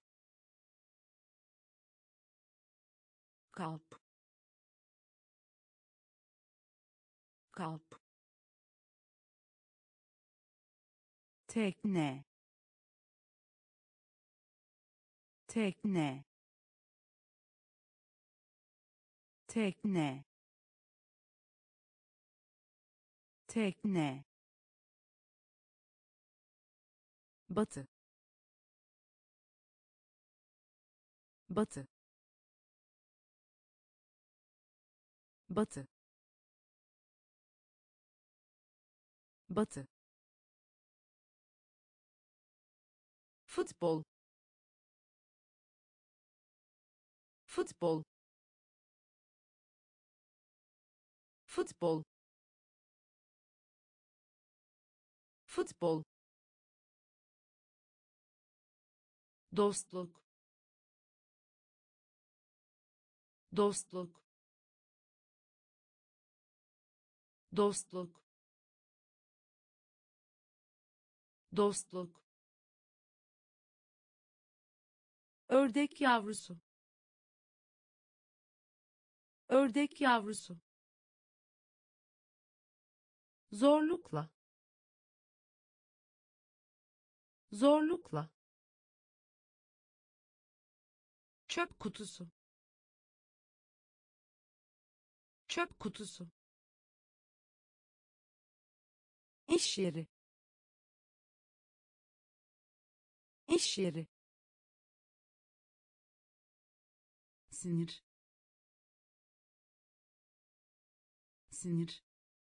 kalp, kalp, tekne, tekne, tekne, tekne, batı, batı, batı, batı, futbol, futbol, futbol, futbol, dostluk, dostluk, dostluk, dostluk, ördek yavrusu, ördek yavrusu, zorlukla, zorlukla, çöp kutusu, çöp kutusu, iş yeri, iş yeri, sinir, sinir,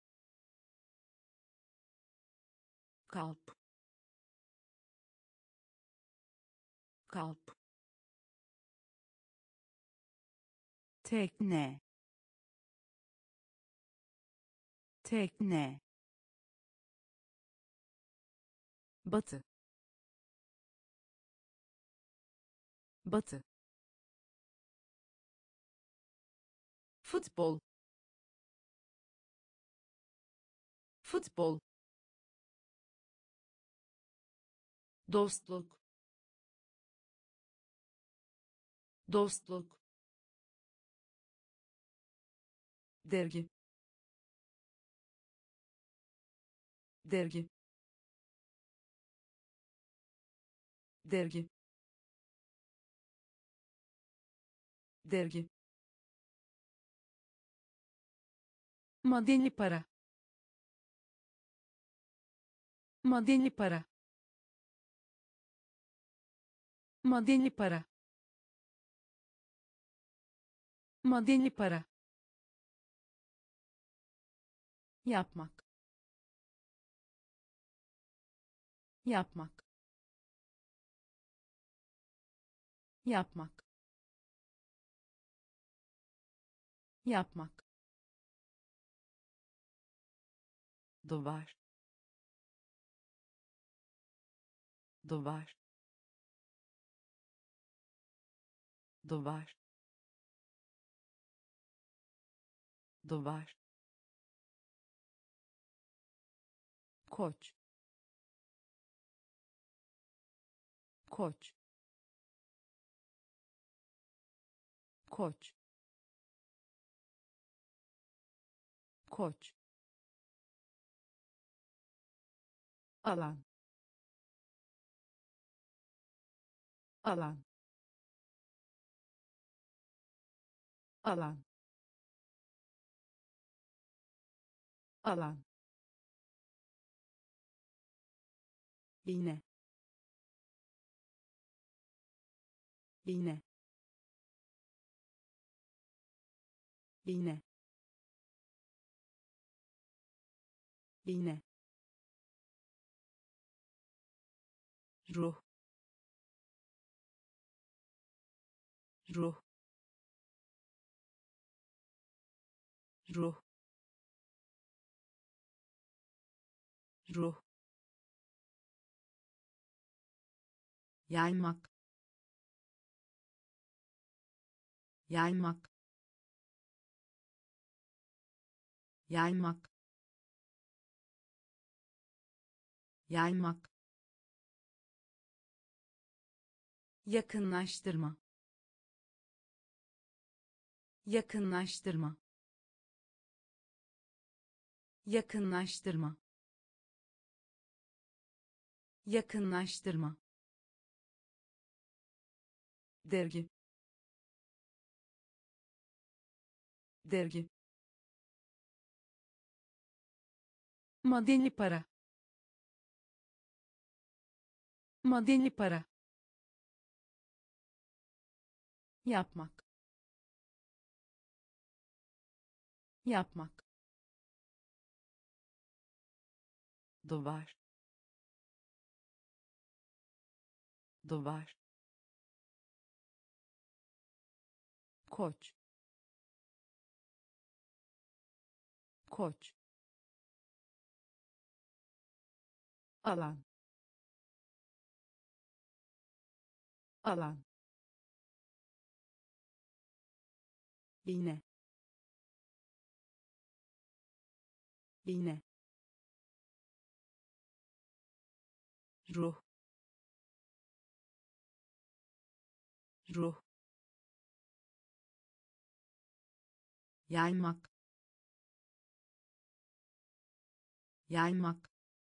kalp, kalp, tekne, tekne, batı, batı, futbol, futbol, dostluk, dostluk, dergi, dergi, dergi, dergi, madeni para, madeni para, madeni para, madeni para, yapmak, yapmak, yapmak, yapmak, duvar, duvar, duvar, duvar, koç, koç, koç, koç, alan, alan, alan, alan, iğne, iğne, iğne, iğne, ruh, ruh, ruh, ruh, yaymak, yaymak, yaymak, yaymak, yakınlaştırma, yakınlaştırma, yakınlaştırma, yakınlaştırma, dergi, dergi, madeni para, madeni para, yapmak, yapmak, duvar, duvar, koç, koç, alan, alan, iğne, iğne, ruh, ruh, yaymak, yaymak,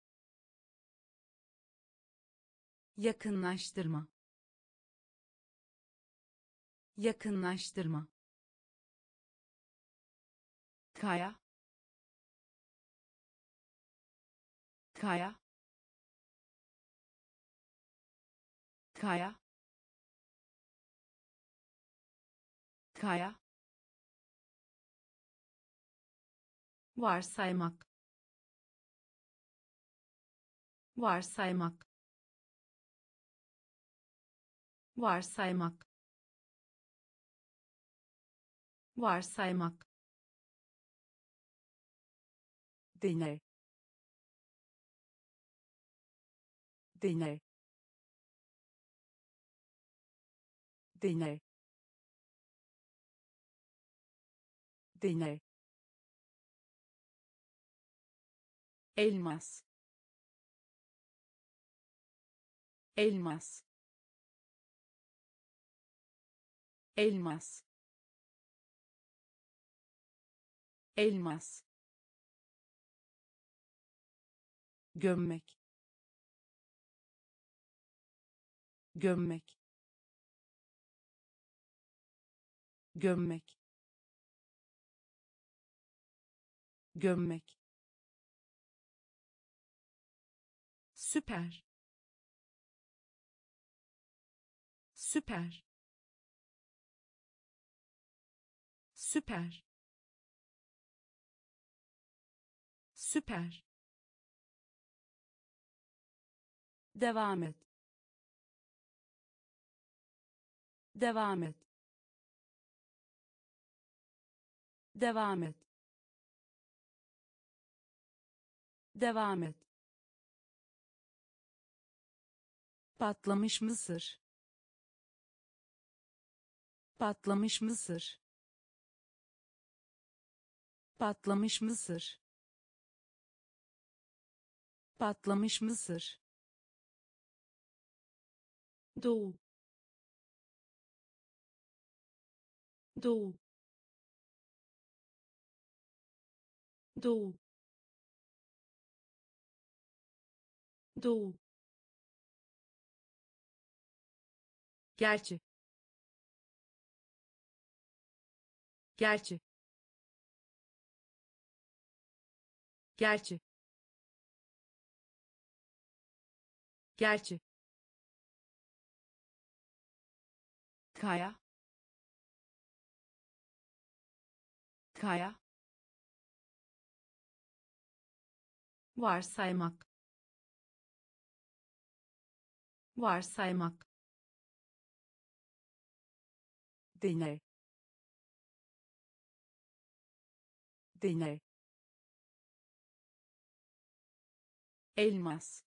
yakınlaştırma, yakınlaştırma, kaya, kaya, kaya, kaya, varsaymak, varsaymak, varsaymak, varsaymak, deney, deney, deney, deney, elmas, elmas, elmas, elmas, gömmek, gömmek, gömmek, gömmek, süper, süper, süper, süper, devam et, devam et, devam et, devam et, patlamış mısır, patlamış mısır, patlamış mısır, patlamış mısır, doğu, doğu, doğu, doğu, gerçi, gerçi, gerçi, gerçi, kaya, kaya, varsaymak, varsaymak, deney, deney, elmas,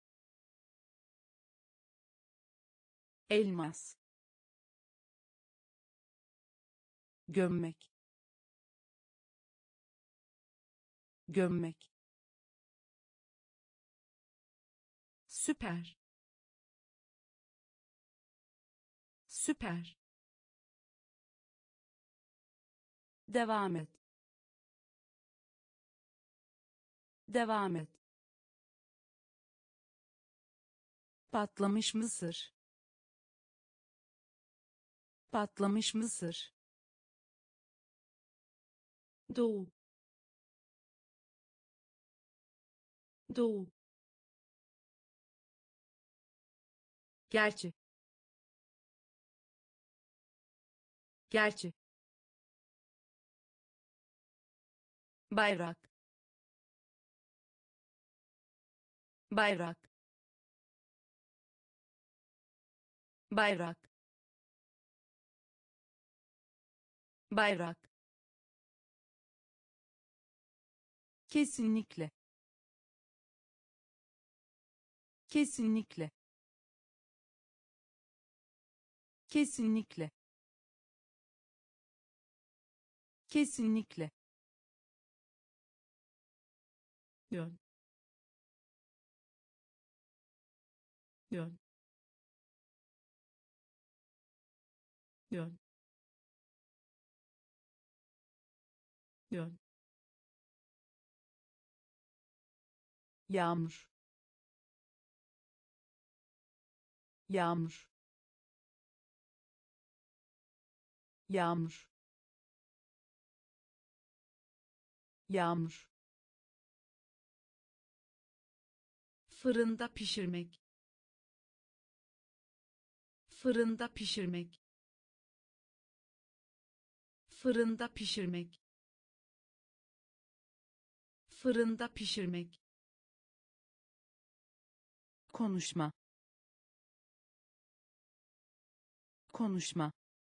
elmas, gömmek, gömmek, süper, süper, devam et, devam et, patlamış mısır, patlamış mısır, doğu, doğu, gerçi, gerçi, bayrak, bayrak, bayrak, bayrak, kesinlikle, kesinlikle, kesinlikle, kesinlikle, yön, yön, yön, yön, yağmur, yağmur, yağmur, Yağmur. Fırında pişirmek. Fırında pişirmek. Fırında pişirmek. Fırında pişirmek. Konuşma. Konuşma.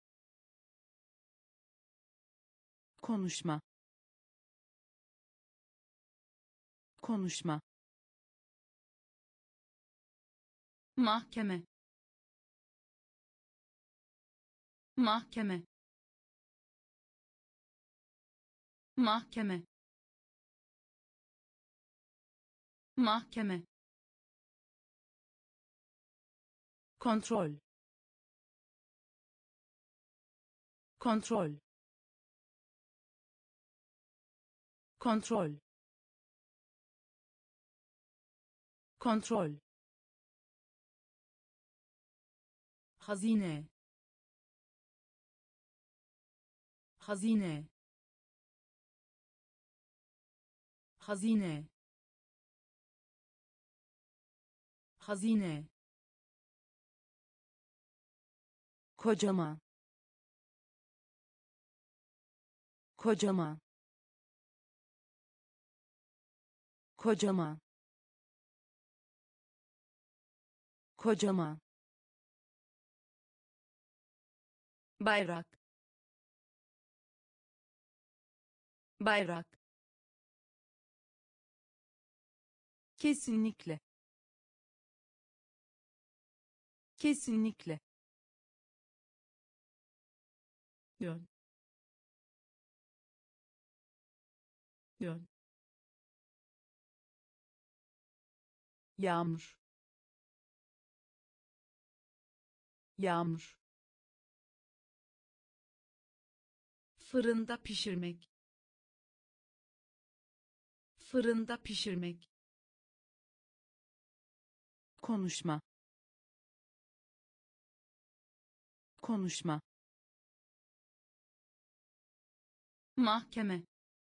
Konuşma. Konuşma. Mahkeme. Mahkeme. Mahkeme. Mahkeme. Kontrol. Kontrol. Kontrol. Kontrol. Hazine. Hazine. Hazine. Hazine. Kocaman. Kocaman. Kocaman. Kocaman. Bayrak. Bayrak. Kesinlikle. Kesinlikle. Yön. Yön. Yağmur. Yağmur. Fırında pişirmek. Fırında pişirmek. Konuşma. Konuşma. Mahkeme.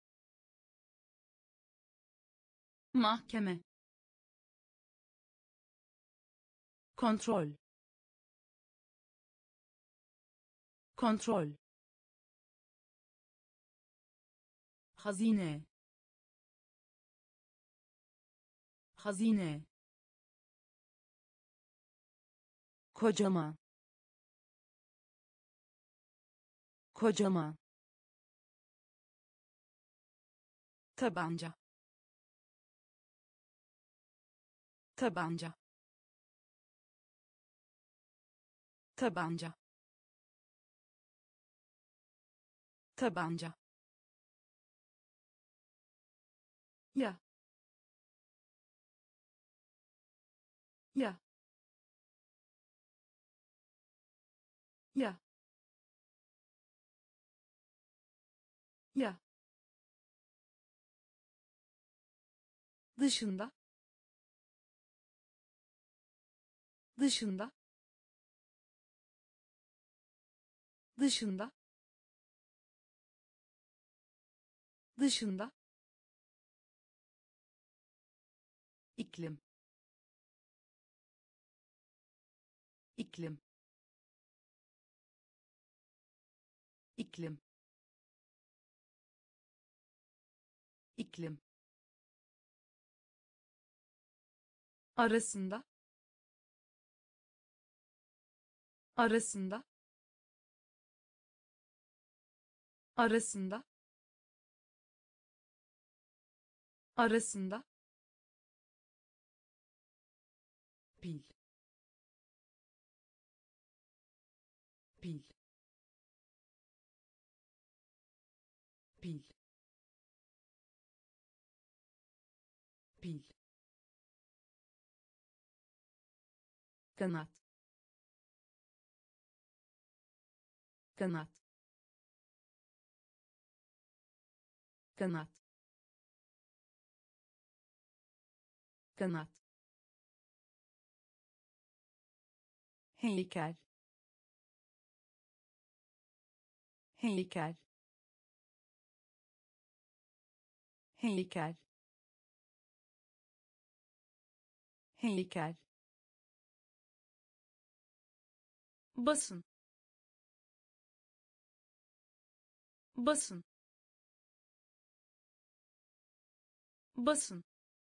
Mahkeme. Kontrol. Kontrol. Hazine. Hazine. Kocaman. Kocaman. Tabanca. Tabanca. Tabanca. Tabanca. Ya. Ya. Ya. Ya. Dışında. Dışında. Dışında. Dışında. iklim, iklim, iklim, iklim, arasında, arasında, arasında, arasında, pil, pil, pil, pil, kanat, kanat, kanat, kanat, Heykel. Heykel. heykel, heykel, basın, basın, basın,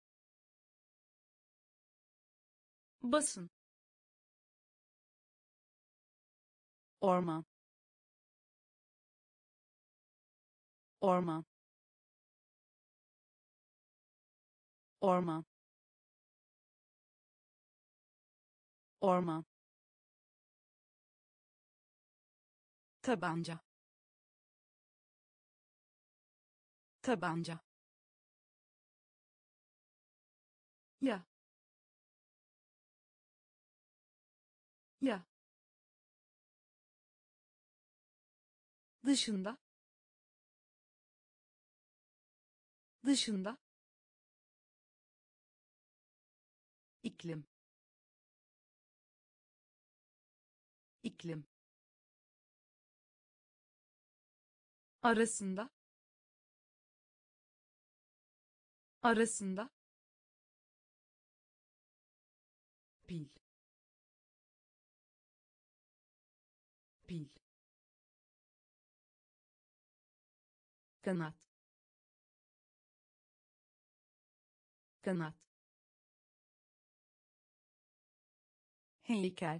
basın, orman, orman, orman, orman, tabanca, tabanca, ya, ya, dışında, dışında, iklim, iklim, arasında, arasında, pil, pil, kanat, kanat, heykel,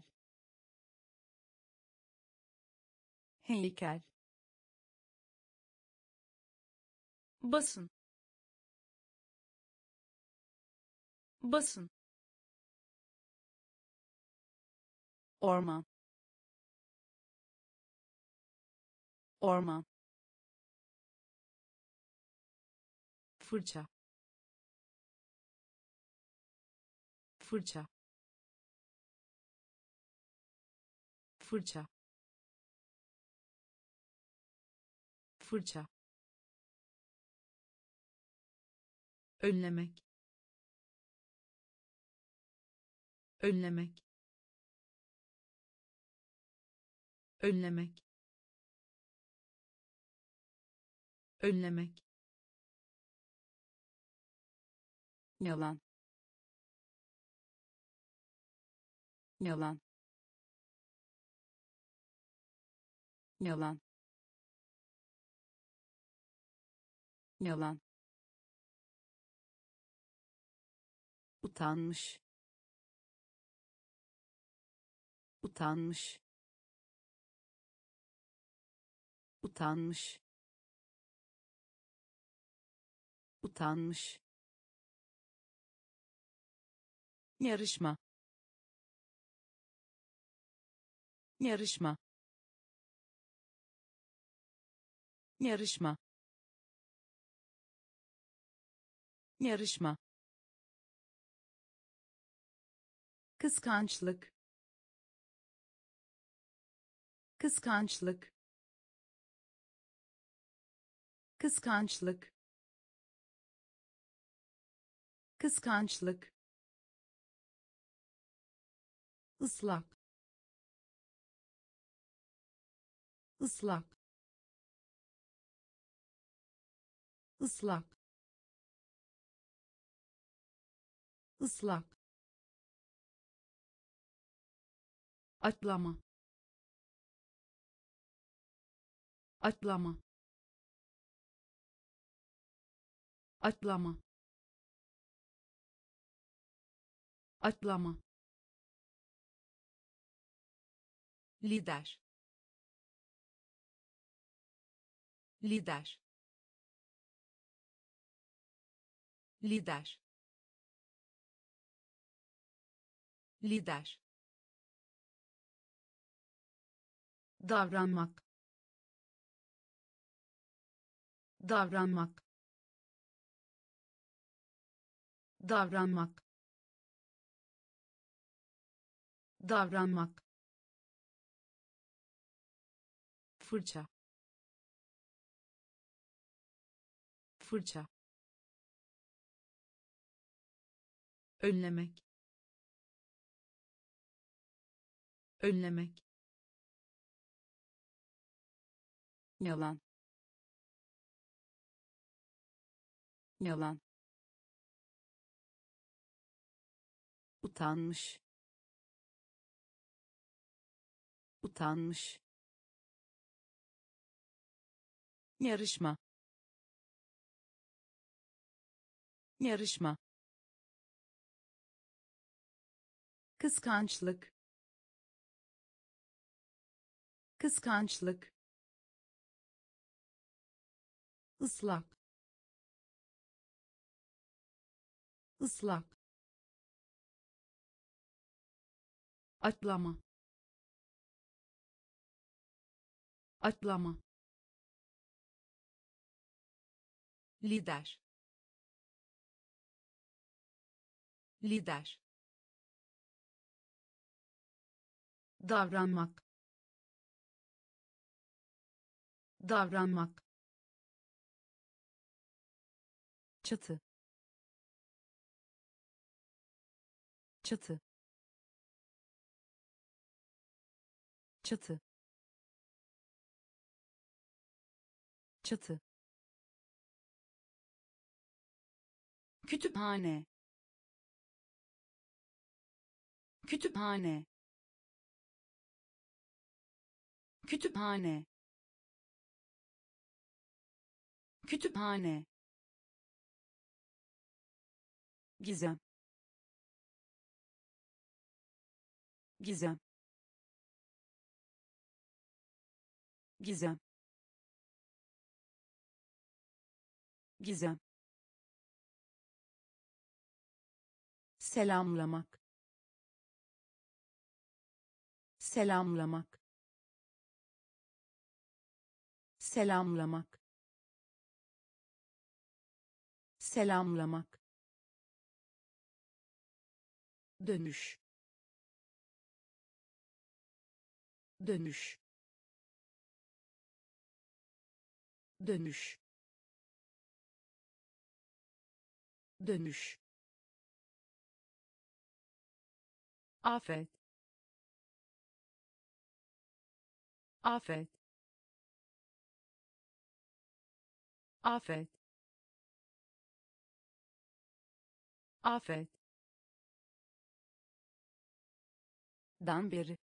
heykel, basın, basın, orman, orman, fırça, fırça, fırça, fırça, önlemek, önlemek, önlemek, önlemek, yalan, yalan, yalan, yalan, utanmış, utanmış, utanmış, utanmış, yarışma, yarışma, yarışma, yarışma, kıskançlık, kıskançlık, kıskançlık, kıskançlık, ıslak, ıslak, ıslak, ıslak, atlama, atlama, atlama, atlama, lider, lider, lider, lider, davranmak, davranmak, davranmak, davranmak, fırça, fırça, önlemek, önlemek, yalan, yalan, utanmış, utanmış, yarışma, yarışma, kıskançlık, kıskançlık, ıslak, ıslak, atlama, atlama, lider, lider, davranmak, davranmak, çatı, çatı, çatı, çatı, kütüphane, kütüphane, kütüphane, kütüphane, gizem, gizem, gizem, gizem, selamlamak, selamlamak, selamlamak, selamlamak, dönüş, dönüş, dönüş, dönüş, afet, afet, afet, afet, dan beri,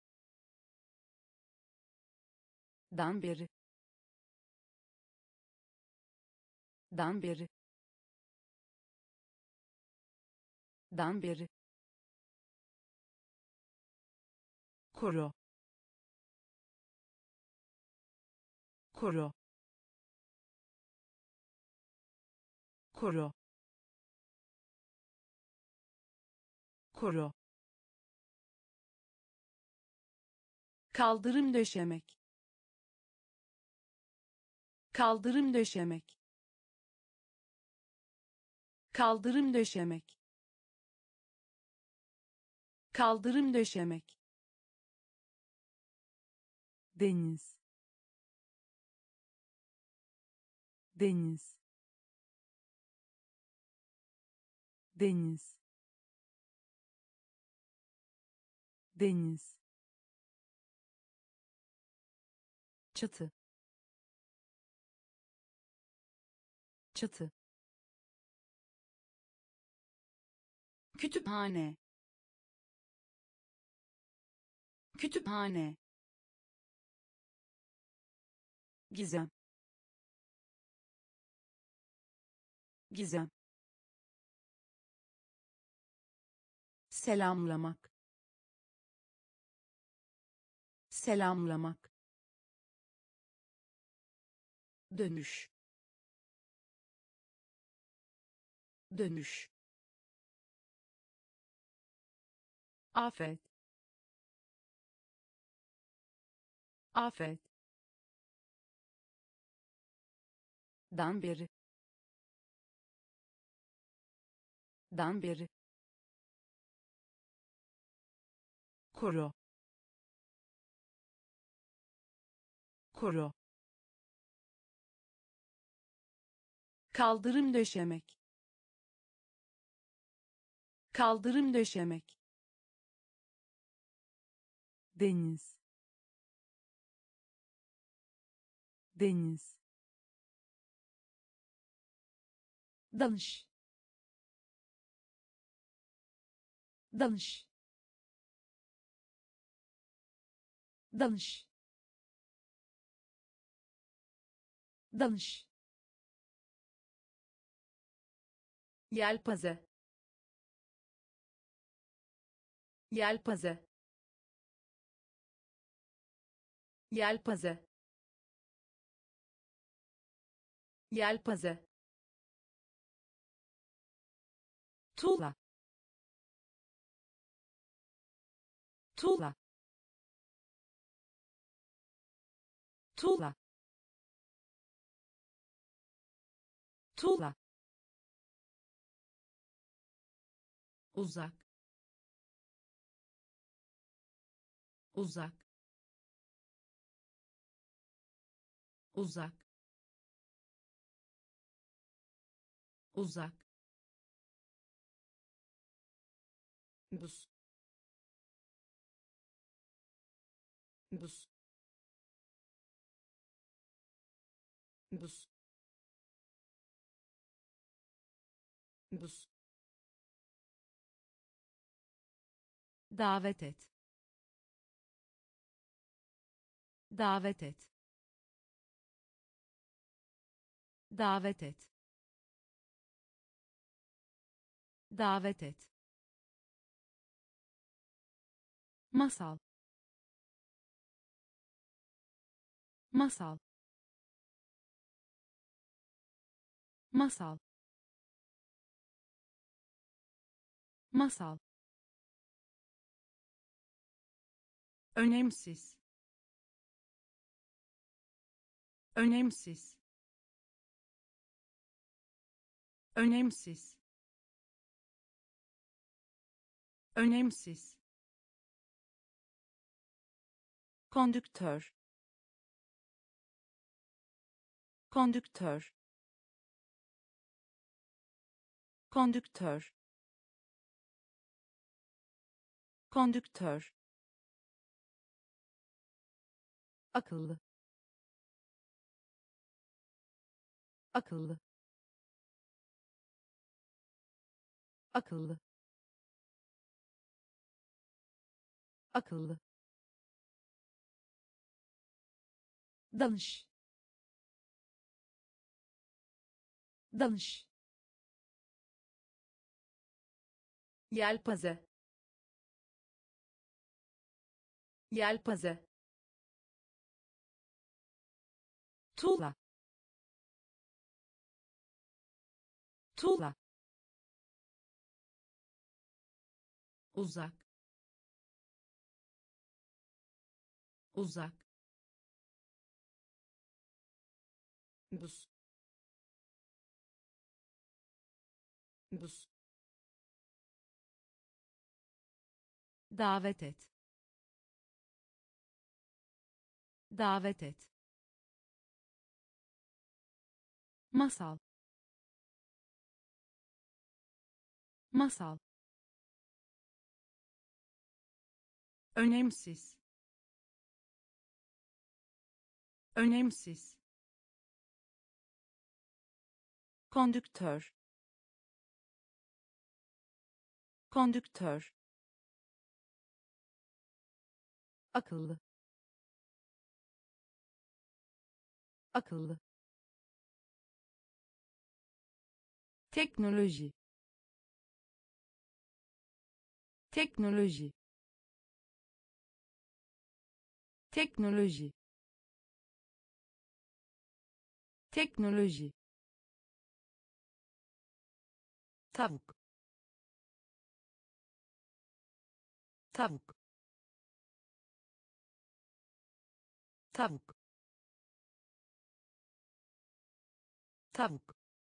dan beri, dan beri, dan beri, koro, koro, koro, koro, kaldırım döşemek, kaldırım döşemek, kaldırım döşemek, kaldırım döşemek, deniz, deniz, deniz, deniz, çatı, çatı, kütüphane, kütüphane, gizem, gizem, selamlamak, selamlamak, dönüş, dönüş, afet, afet, dan beri, dan beri, koro, koro, kaldırım döşemek, kaldırım döşemek, deniz, deniz, danış, danış, danış, danış, yelpaze, yelpaze, yelpaze, yelpaze, tuğla, tuğla, tuğla, tuğla, uzak, uzak, uzak, uzak, buz, buz, buz, buz, davet et, davet et, davet et, davet et, masal, masal, masal, masal, önemsiz, önemsiz, önemsiz, önemsiz, kondüktör, kondüktör, kondüktör, kondüktör, akıllı, akıllı, akıllı, akıllı, danış, danış, yelpaze, yelpaze, tuğla, tuğla, uzak, uzak, buz, buz, davet et, davet et, masal, masal, önemsiz, önemsiz, kondüktör, kondüktör, akıllı, akıllı, teknoloji, teknoloji, teknoloji, teknoloji, tavuk, tavuk, tavuk, tavuk,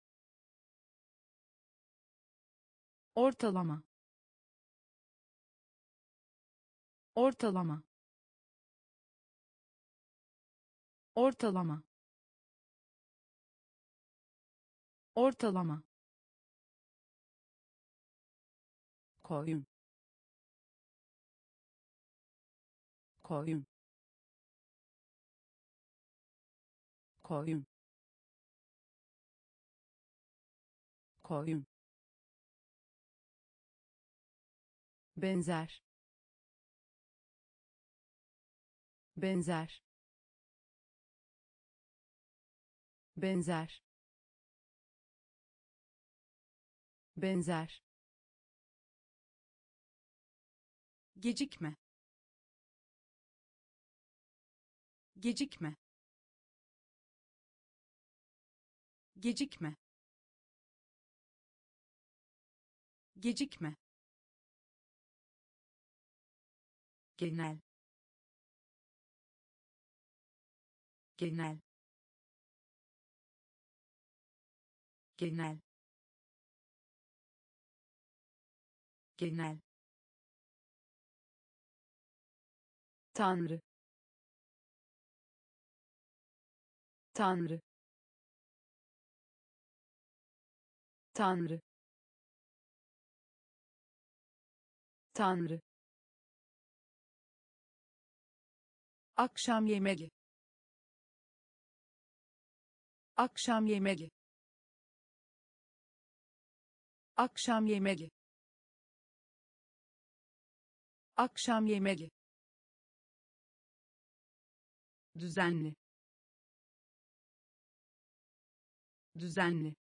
ortalama, ortalama, ortalama, ortalama, koyun, koyun, koyun, koyun, benzer, benzer, benzer, benzer, gecikme, gecikme, gecikme, gecikme, genel, genel, genel, genel, Tanrı, Tanrı, Tanrı, Tanrı, akşam yemeği, akşam yemeği, akşam yemeği, akşam yemeği, düzenli, düzenli,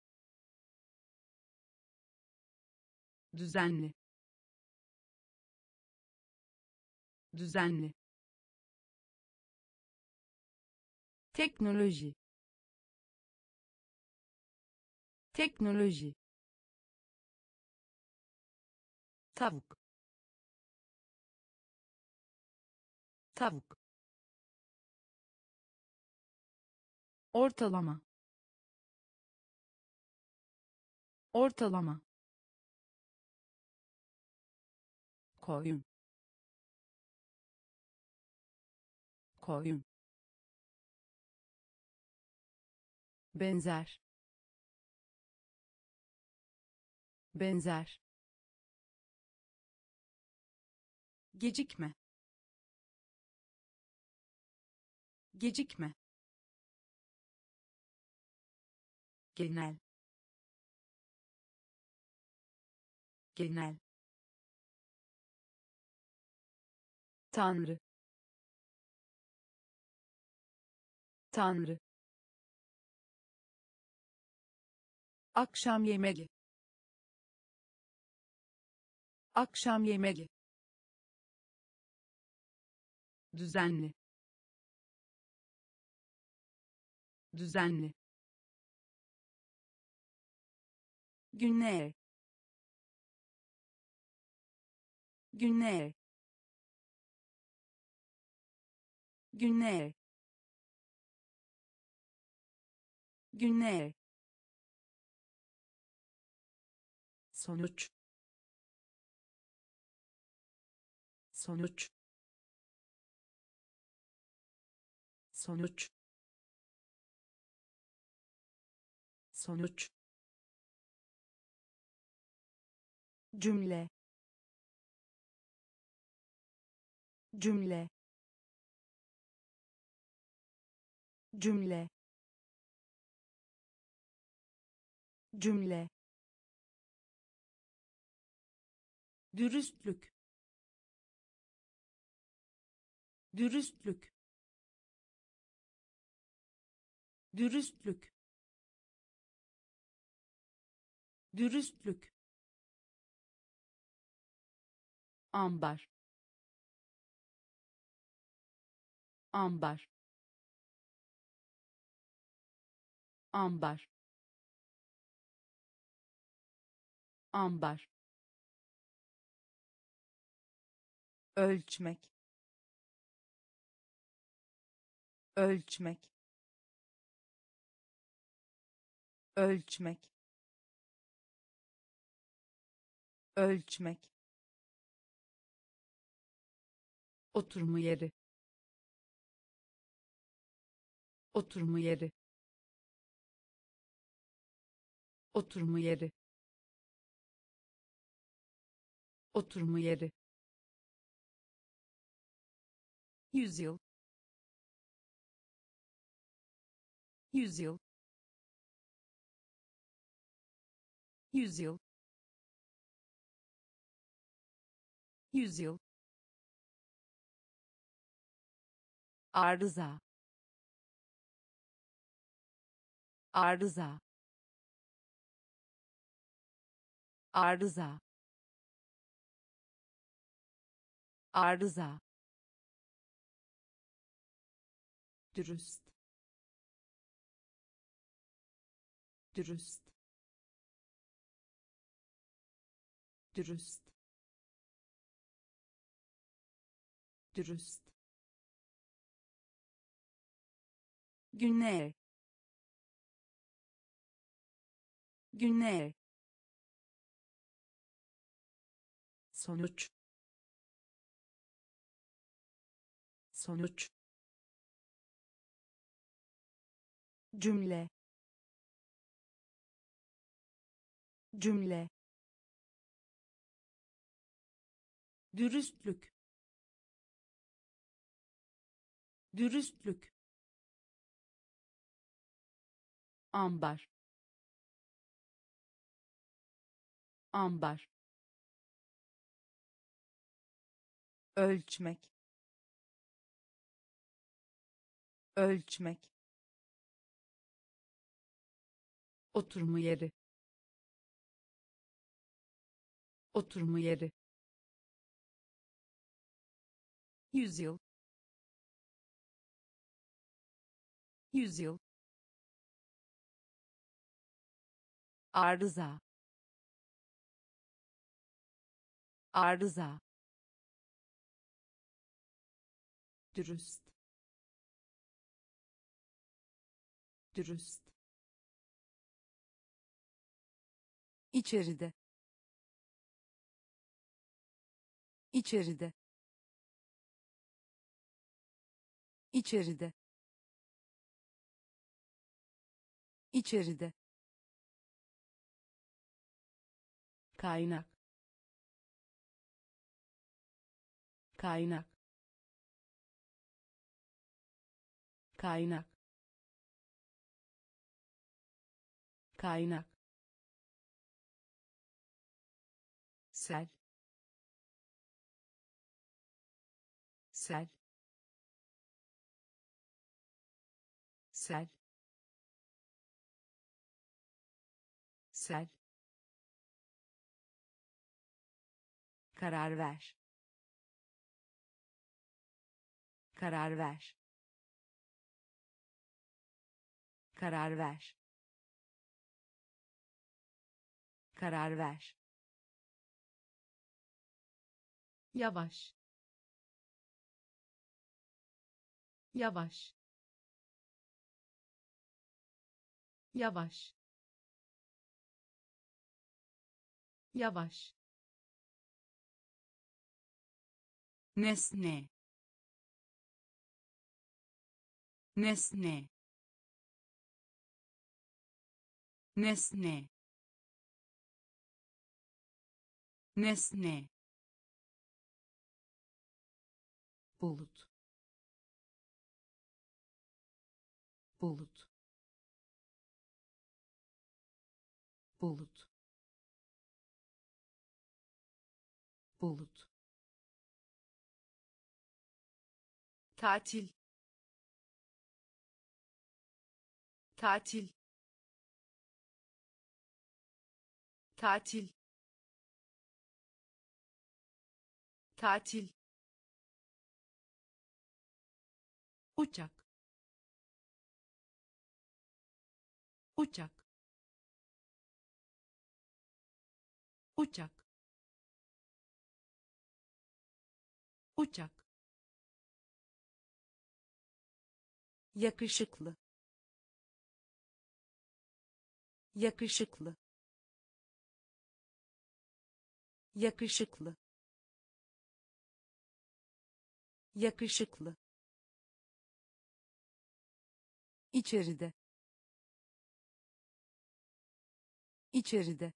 düzenli, düzenli, teknoloji, teknoloji, tavuk, tavuk, ortalama, ortalama, koyun, koyun, benzer, benzer, gecikme, gecikme, genel, genel, Tanrı, Tanrı, akşam yemeği, akşam yemeği, düzenli, düzenli, günler, günler, günler, günler, sonuç, sonuç, sonuç, sonuç, cümle, cümle, cümle, cümle, dürüstlük, dürüstlük, dürüstlük, dürüstlük, ambar, ambar, ambar, ambar, ölçmek, ölçmek, ölçmek, ölçmek, oturma yeri, oturma yeri, oturma yeri, oturma yeri, yüzyıl, yüzyıl, yüzyıl, yüzyıl, arıza, arıza, arıza, arıza, dürüst, dürüst, dürüst, dürüst, günler, günler, sonuç, sonuç, cümle, cümle, dürüstlük, dürüstlük, ambar, ambar, ölçmek, ölçmek, oturma yeri, oturma yeri, yüzyıl, yüzyıl, arıza, arıza, dürüst, dürüst, içeride, içeride, içeride, içeride, kaynak, kaynak, kaynak, kaynak, sel, sel, sel, sel, karar ver, karar ver, karar ver, karar ver, yavaş, yavaş, yavaş, yavaş, nesne, nesne, nesne, nesne, bulut, bulut, bulut, bulut, tatil, tatil, tatil, tatil, uçak, uçak, uçak, uçak, yakışıklı, yakışıklı, yakışıklı, yakışıklı, içeride, içeride,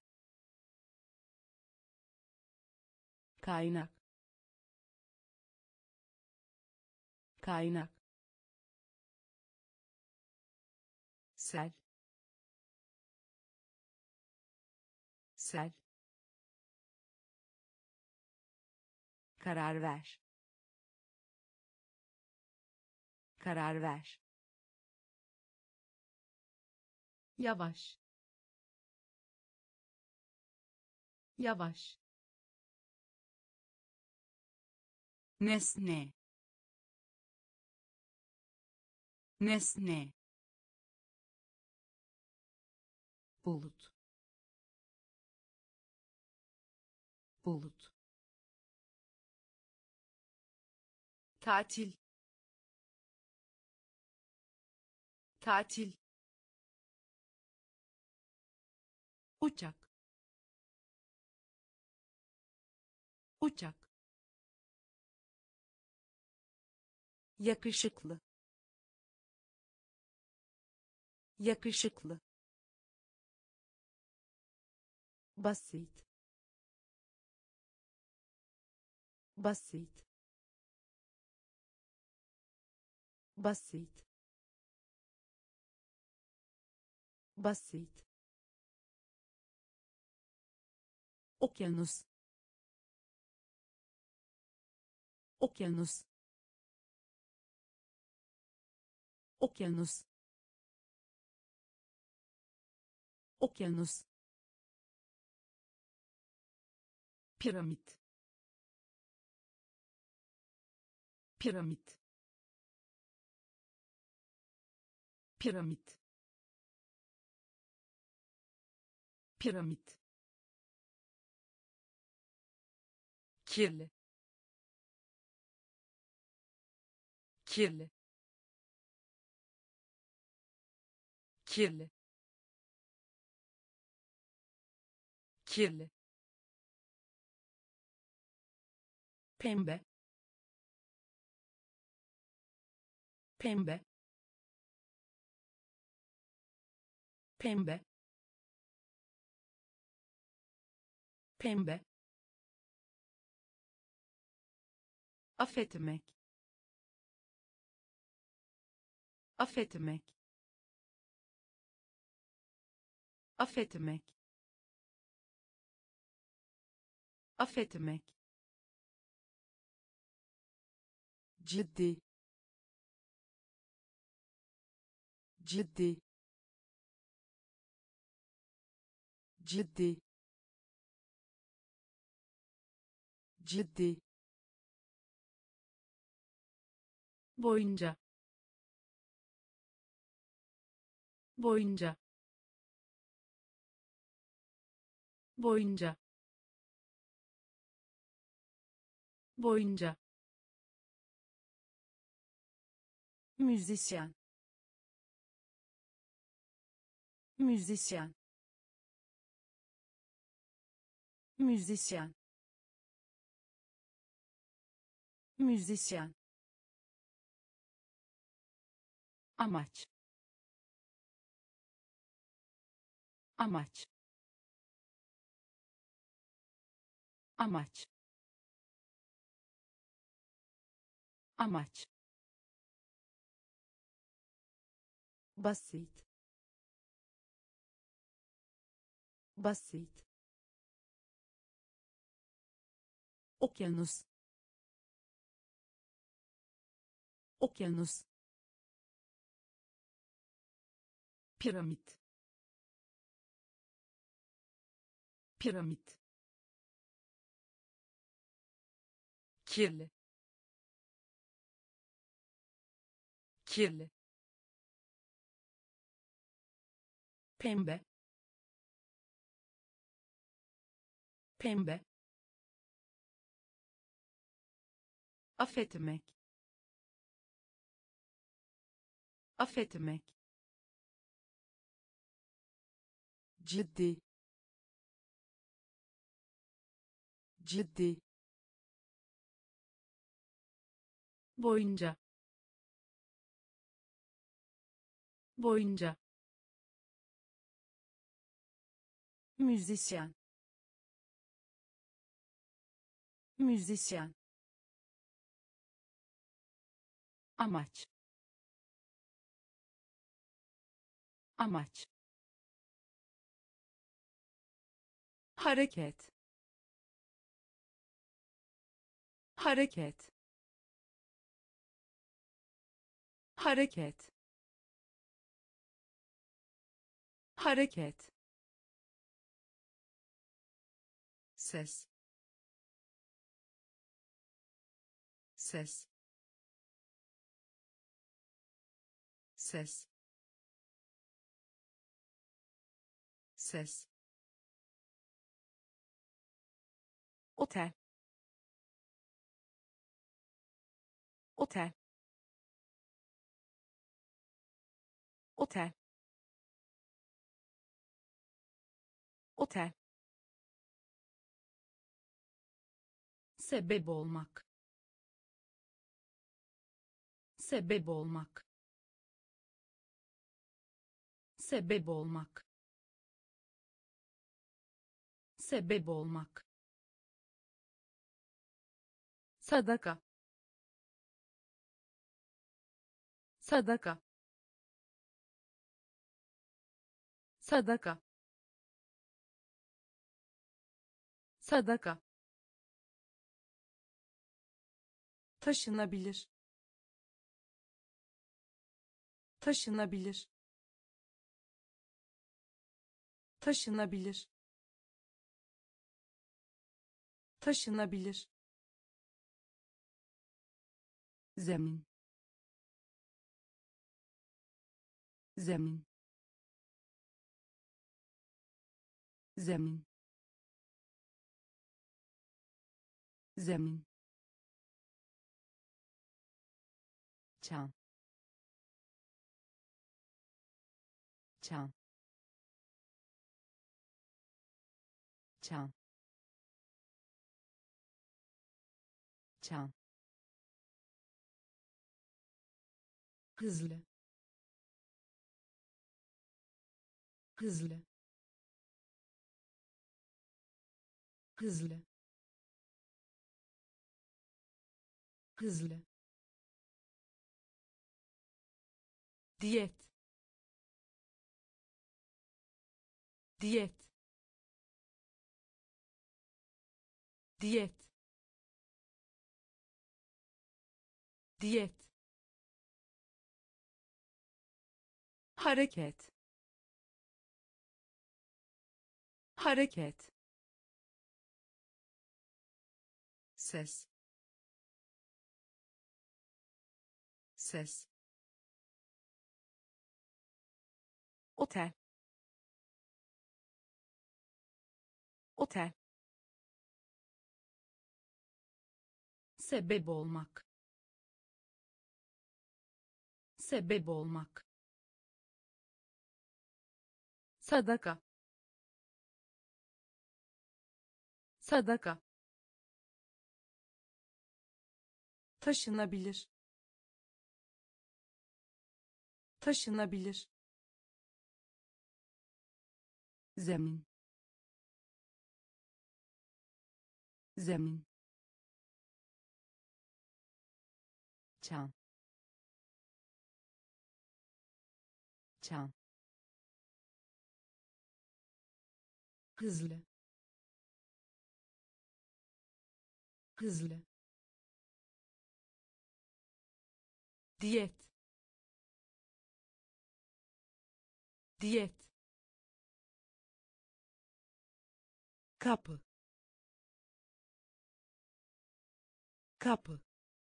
kaynak, kaynak, sel, sel, karar ver, karar ver, yavaş, yavaş, nesne, nesne, bulut, bulut, tatil, tatil, uçak, uçak, yakışıklı, yakışıklı, basit, basit, basit, basit, okyanus, okyanus, okyanus, okyanus, piramit, piramit, piramit, piramit, kirli, kirli, kirli, kirli, pembe, pembe, pembe, pembe, affetmek, affetmek, affetmek, affetmek, ciddi, ciddi, ciddi, ciddi, boyunca, boyunca, boyunca, boyunca, müzisyen, müzisyen, müzisyen, müzisyen, amaç, amaç, amaç, amaç, basit, basit, okyanus, okyanus, piramit, piramit, kirli, kirli, pembe, pembe, affetmek, affetmek, ciddi, ciddi, boyunca, boyunca, müzisyen, müzisyen, amaç, amaç, hareket, hareket, hareket, hareket, ses, ses, ses, ses, otel, otel, otel, otel, sebep olmak, sebep olmak, sebep olmak, sebep olmak, sadaka, sadaka, sadaka, sadaka, taşınabilir, taşınabilir, taşınabilir, taşınabilir, zemin, zemin, zemin, zemin, çan, çan, çan, çan, hızlı, hızlı, hızlı, hızlı, diyet, diyet, diyet, diyet, hareket, hareket, ses, ses, otel, otel, sebep olmak, sebep olmak, sadaka, sadaka, taşınabilir, taşınabilir, zemin, zemin, çan, çan, hızlı, hızlı, diyet, diyet, kapı, kapı,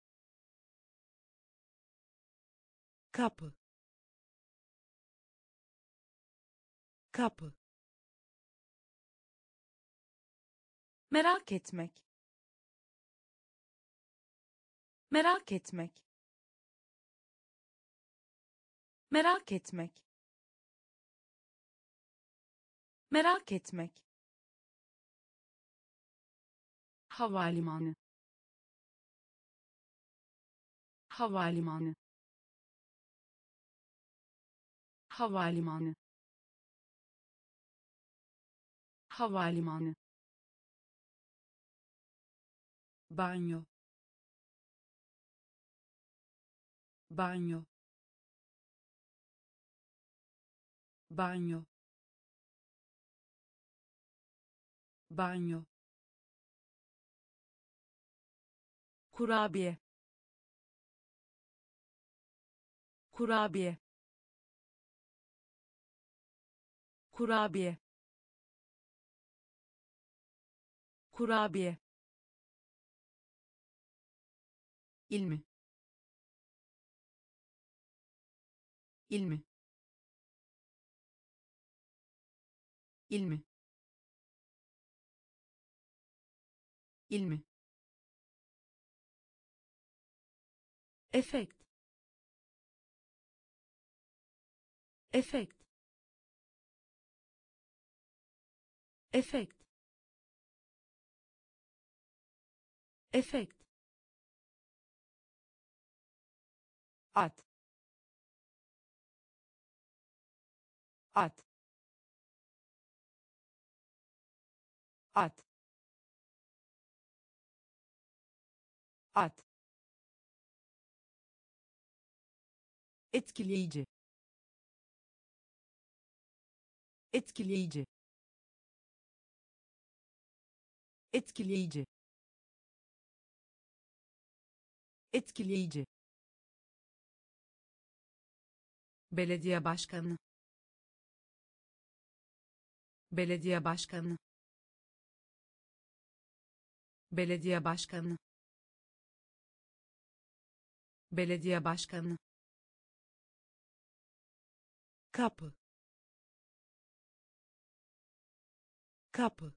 kapı, kapı, merak etmek, merak etmek, merak etmek, merak etmek, havalimanı, havalimanı, havalimanı, havalimanı, banyo, banyo, banyo, banyo, kurabiye, kurabiye, kurabiye, kurabiye, ilmi, ilmi, ilmi, ilmi, efekt, efekt, efekt, efekt, at, at, at, at, etkileyici, etkileyici, etkileyici, etkileyici, belediye başkanı, belediye başkanı, belediye başkanı, belediye başkanı, kapı, kapı,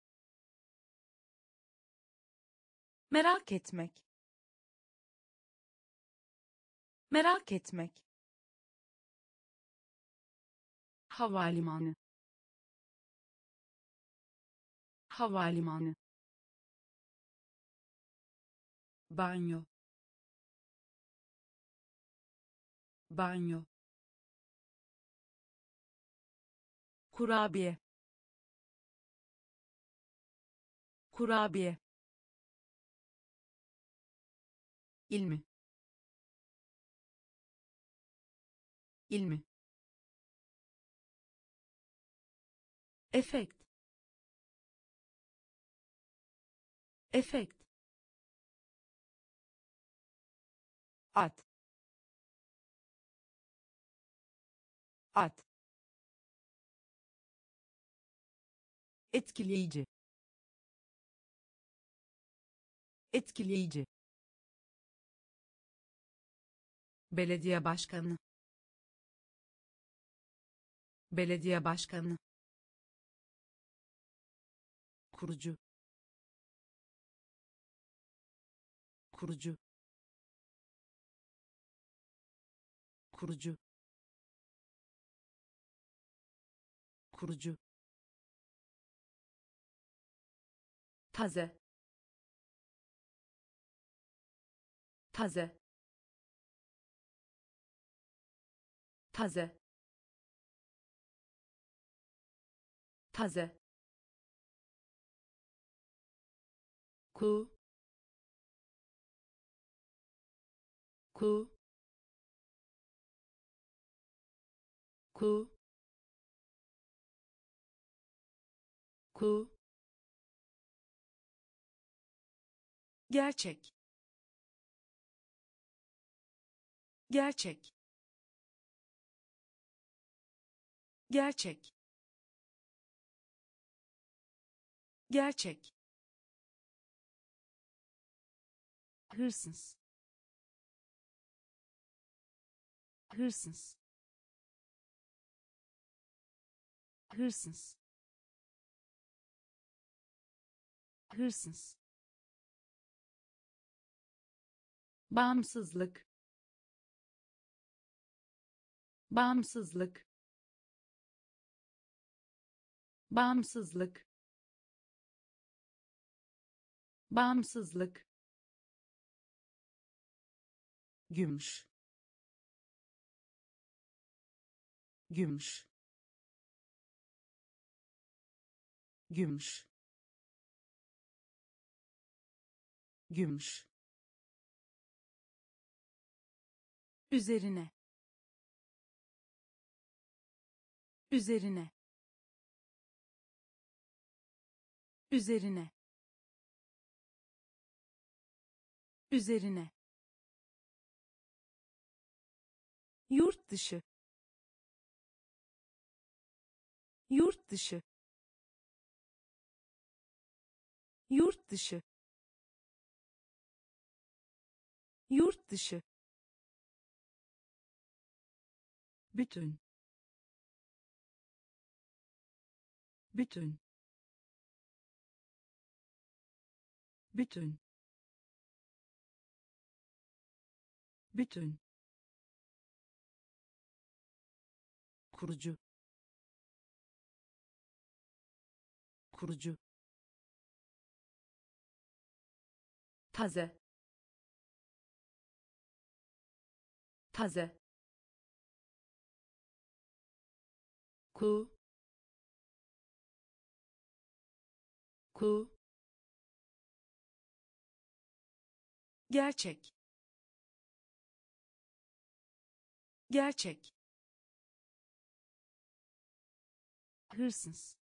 merak etmek, merak etmek, havalimanı, havalimanı, banyo, banyo, kurabiye, kurabiye, ilmi, ilmi, efekt, efekt, at, at, etkileyici, etkileyici, belediye başkanı, belediye başkanı, kurucu, kurucu, kurucu, kurucu, taze, taze, taze, taze, ku, ku, ku, ku, gerçek, gerçek, gerçek, gerçek, hırsız, hırsız, hırsız, hırsız, bağımsızlık, bağımsızlık, bağımsızlık, bağımsızlık, gümüş, gümüş, gümüş, gümüş, üzerine, üzerine, üzerine, üzerine, yurt dışı, yurt dışı, yurt dışı, yurt dışı, bütün, bütün, bütün, bütün, kurucu, kurucu, taze, taze, ku, ku, gerçek, gerçek, hırsız,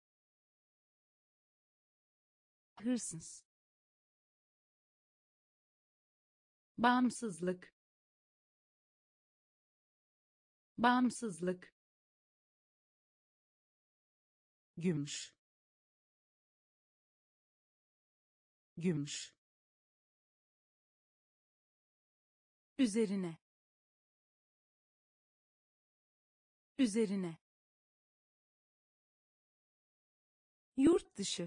hırsız, bağımsızlık, bağımsızlık, gümüş, gümüş, üzerine, üzerine, yurt dışı,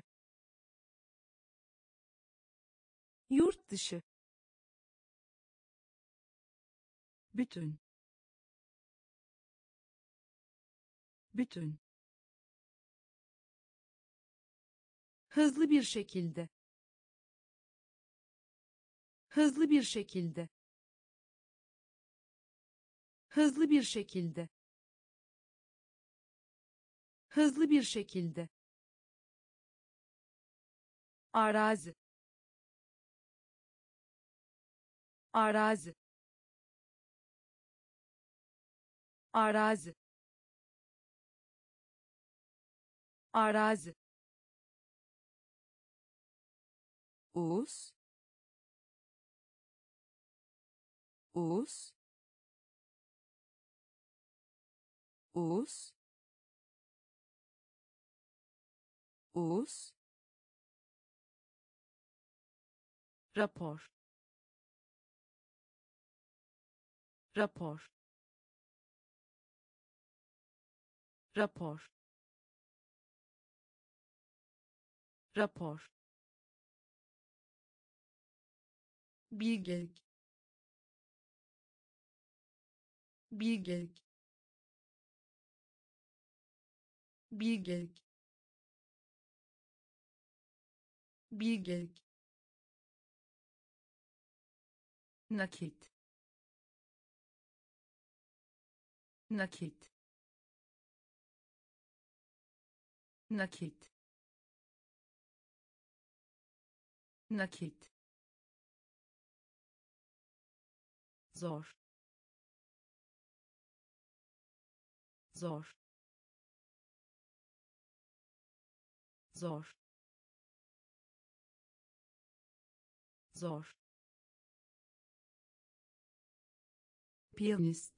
yurt dışı, bütün, bütün, hızlı bir şekilde, hızlı bir şekilde, hızlı bir şekilde, hızlı bir şekilde, arazi, arazi, arazi, arazi, us, us, us, us, rapor, rapor, rapor, rapor, bilgelik, bilgelik, bilgelik, bilgelik, nakit, nakit, nakit, nakit, zor, zor, zor, zor, piyanist,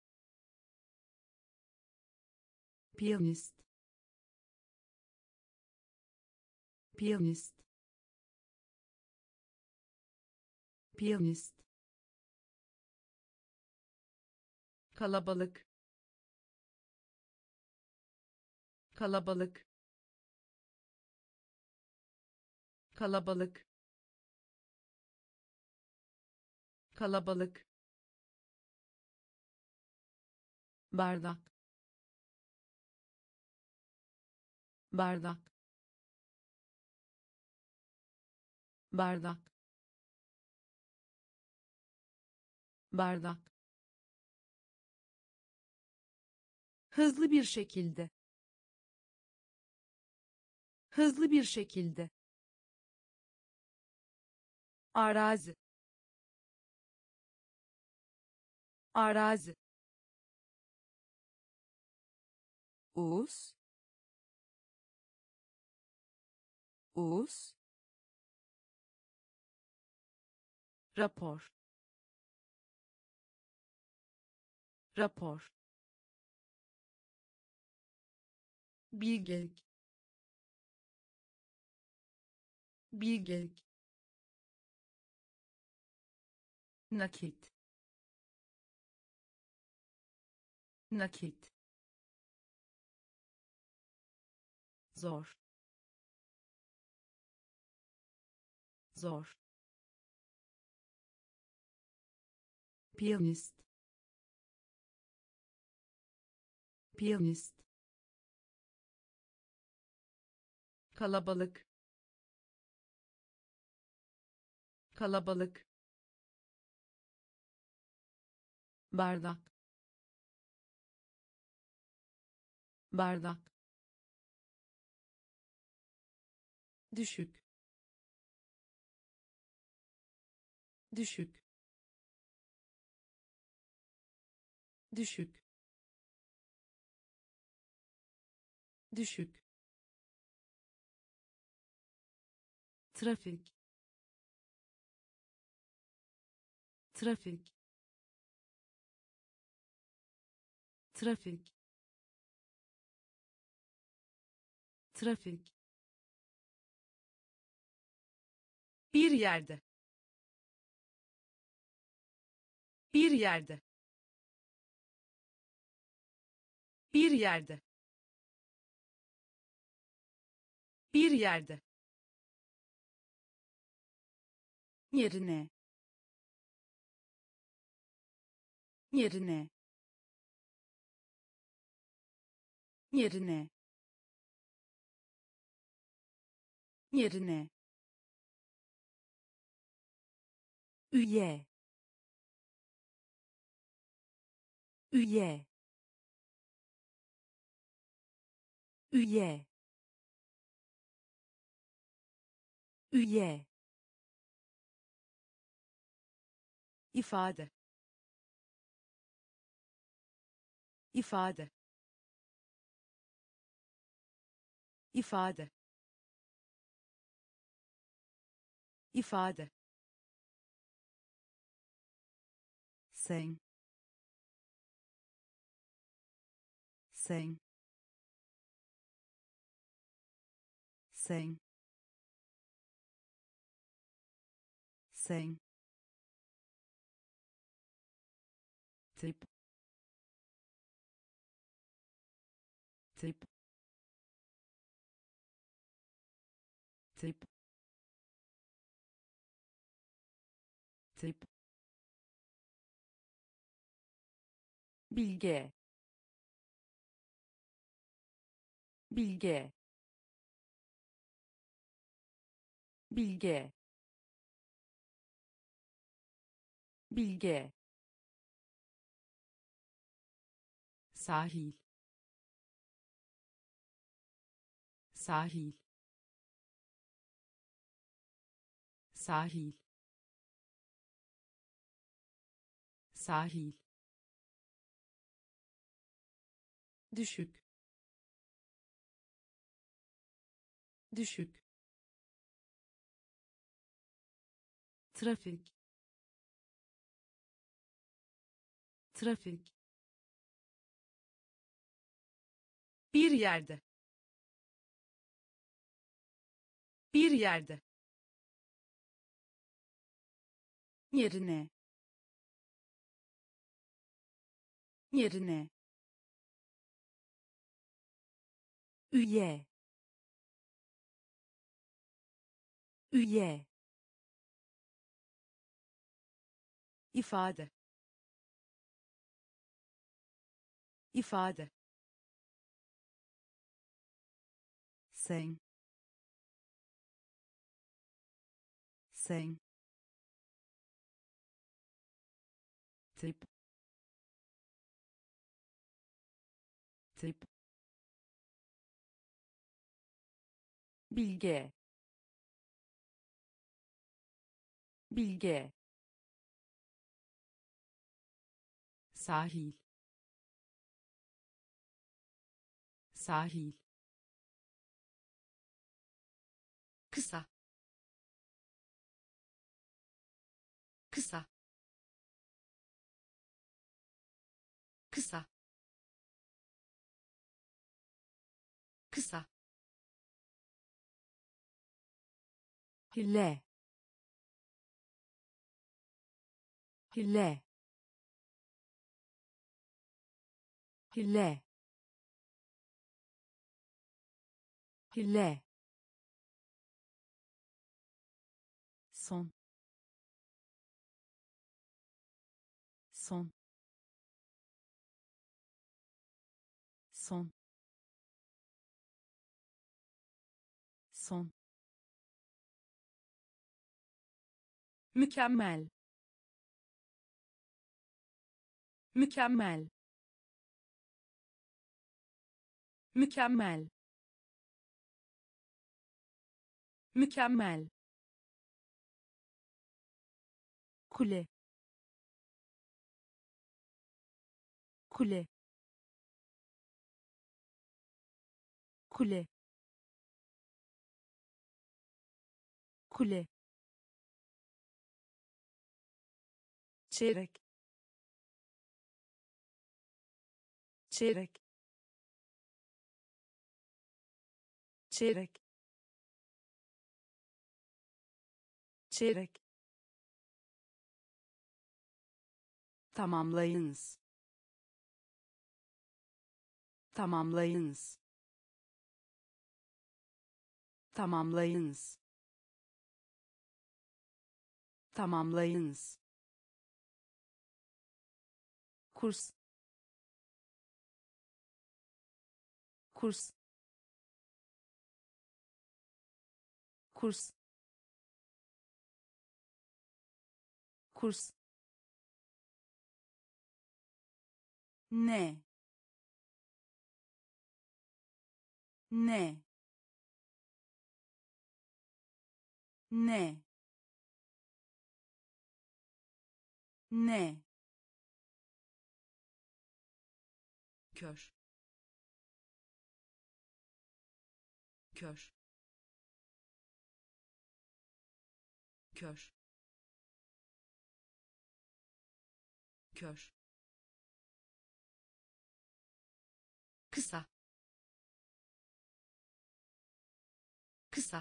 piyanist, piyanist, piyanist, kalabalık, kalabalık, kalabalık, kalabalık, bardak, bardak, bardak, bardak, hızlı bir şekilde, hızlı bir şekilde, arazi, arazi, us, Uğuz, rapor, rapor, bilgelik, bilgelik, nakit, nakit, zor, zor, piyanist, piyanist, kalabalık, kalabalık, bardak, bardak, düşük, düşük, düşük, düşük, trafik, trafik, trafik, trafik, bir yerde, bir yerde, bir yerde, bir yerde, yerine, yerine, yerine, yerine, üye, üye, üye, üye, ifade, ifade, ifade, ifade, sen, sen, sen, sen, tip, tip, tip, tip, bilge, bilge, bilge, bilge, sahil, sahil, sahil, sahil, düşük, düşük, trafik, trafik, bir yerde, bir yerde, yerine, yerine, üye, üye, ifade, ifade, sen, sen, tip, tip, bilge, bilge, sahil, sahil, kısa kısa kısa kısa hile hile hile hile son son son son mükemmel mükemmel mükemmel mükemmel kule kule kule kule çeyrek çeyrek çeyrek çeyrek tamamlayınız tamamlayınız tamamlayınız tamamlayınız kurs kurs kurs kurs ne ne ne ne kör kör kör kör kısa kısa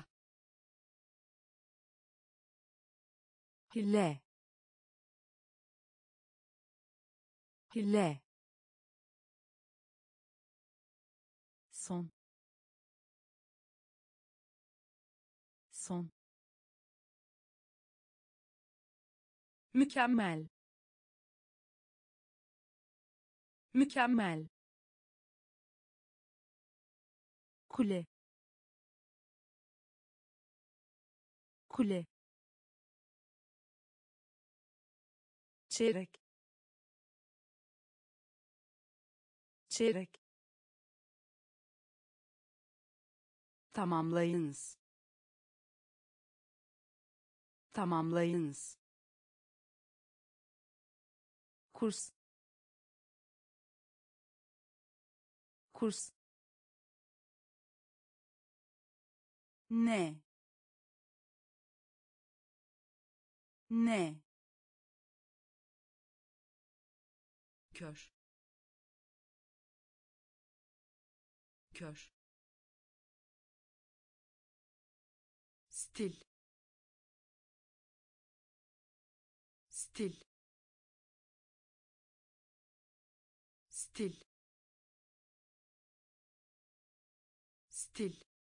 hile hile son son mükemmel mükemmel kule kule çeyrek çeyrek tamamlayınız tamamlayınız kurs kurs ne ne kör kör stil stil stil stil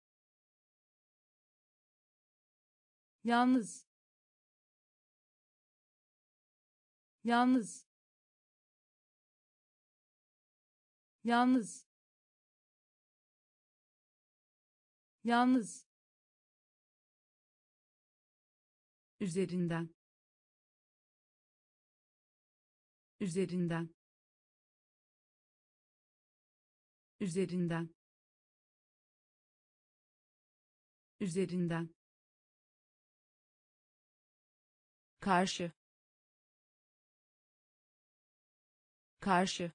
yalnız yalnız yalnız yalnız üzerinden üzerinden üzerinden üzerinden karşı karşı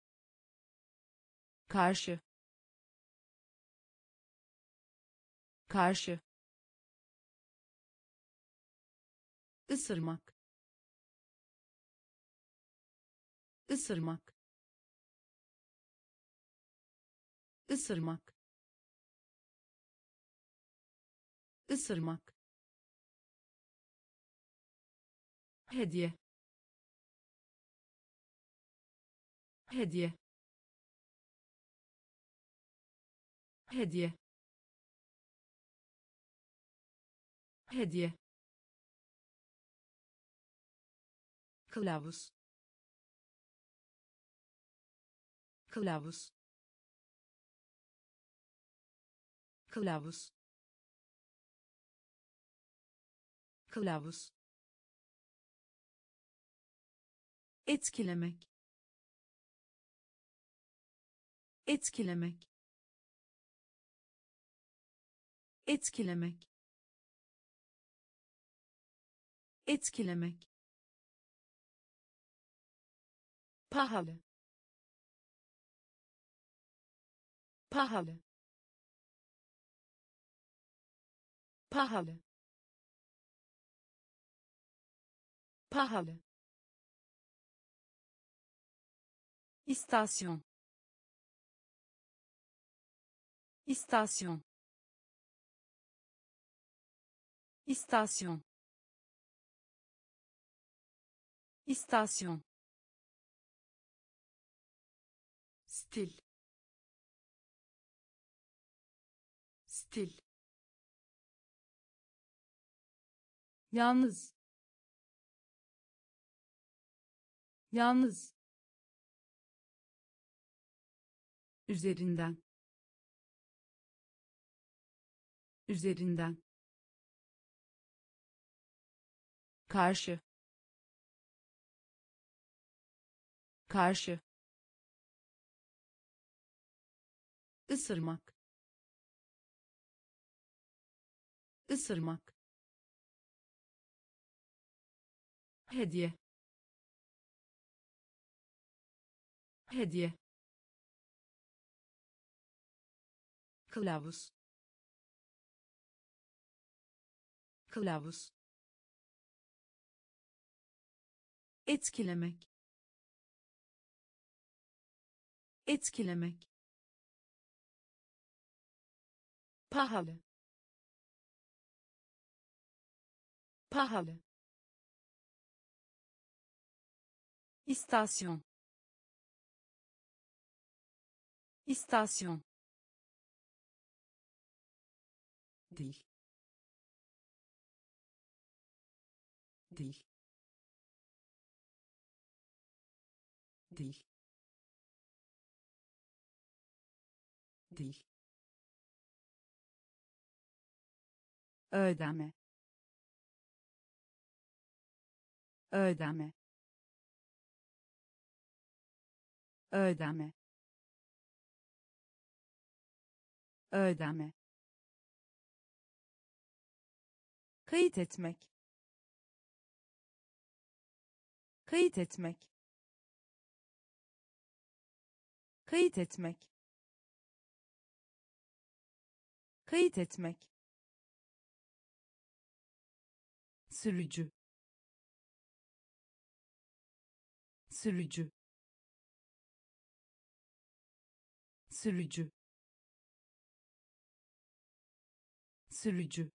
karşı karşı, ısırmak, ısırmak, ısırmak, ısırmak, hediye, hediye, hediye, hediye, kılavuz, kılavuz, kılavuz, kılavuz, etkilemek, etkilemek, etkilemek, etkilemek, pahalı, pahalı, pahalı, pahalı, istasyon, istasyon, istasyon, istasyon, stil, stil, yalnız, yalnız, üzerinden, üzerinden, karşı, karşı, ısırmak, ısırmak, hediye, hediye, kılavuz, kılavuz, etkilemek, etkilemek, pahalı, pahalı, istasyon, istasyon, dil, dil, dil, dil, ödeme, ödeme, ödeme, ödeme, kayıt etmek, kayıt etmek, kayıt etmek, kayıt etmek, sürücü, sürücü, sürücü, sürücü,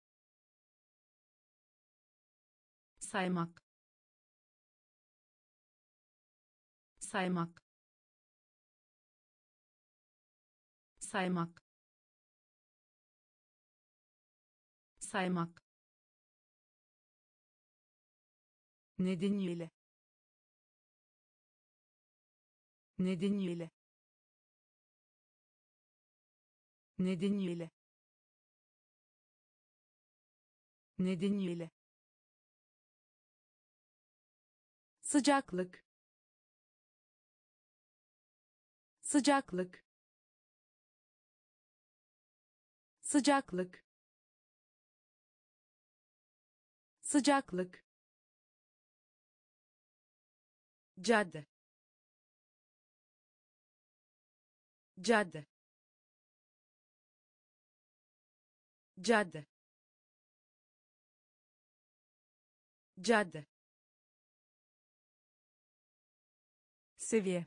saymak, saymak, saymak, saymak, nedeniyle, nedeniyle, nedeniyle, nedeniyle, sıcaklık, sıcaklık, sıcaklık, sıcaklık, cadde, cadde, cadde, cadde, seviye,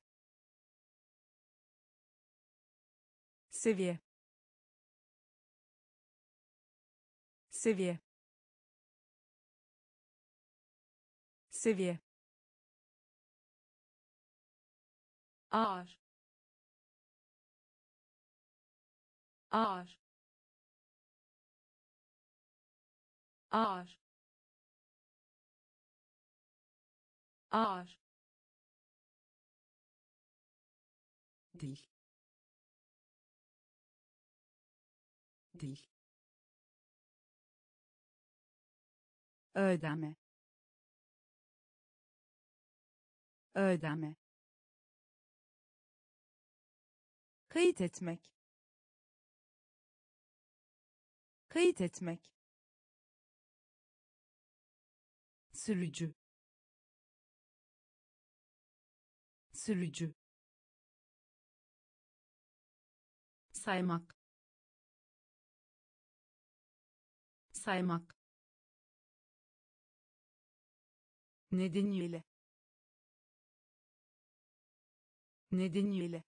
seviye, seviye, seviye, ağır, ağır, ağır, ağır, dil, dil, ödeme, ödeme, kayıt etmek, kayıt etmek, sürücü, sürücü, saymak, saymak, nedeniyle, nedeniyle,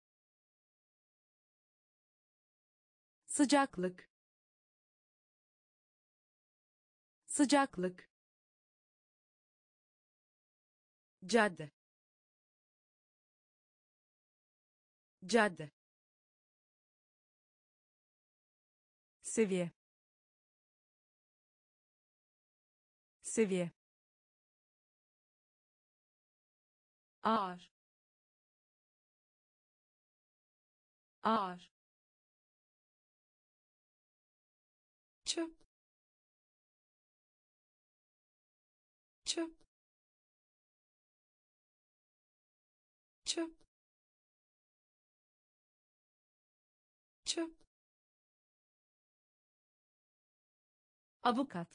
sıcaklık, sıcaklık, cadde, cadde, seviye, seviye, ağır, ağır, çöp, çöp, çöp, çöp, avukat,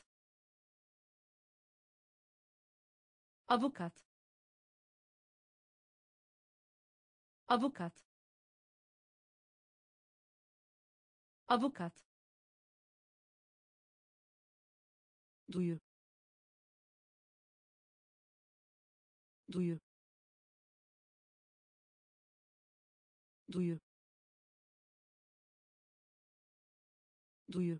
avukat, avukat, avukat, duyu, duyu, duyu, duyu,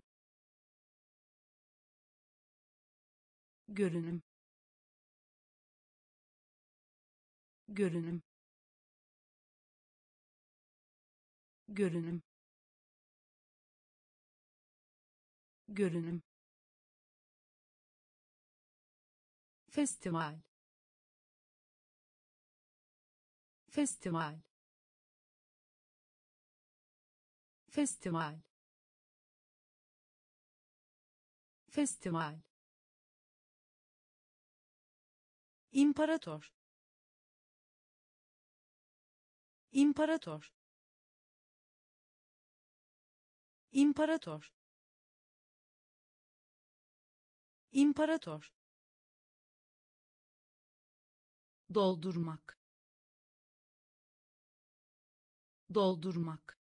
görünüm, görünüm, görünüm, görünüm, festival, festival, festival, festival, imparator, imparator, imparator, imparator, doldurmak, doldurmak,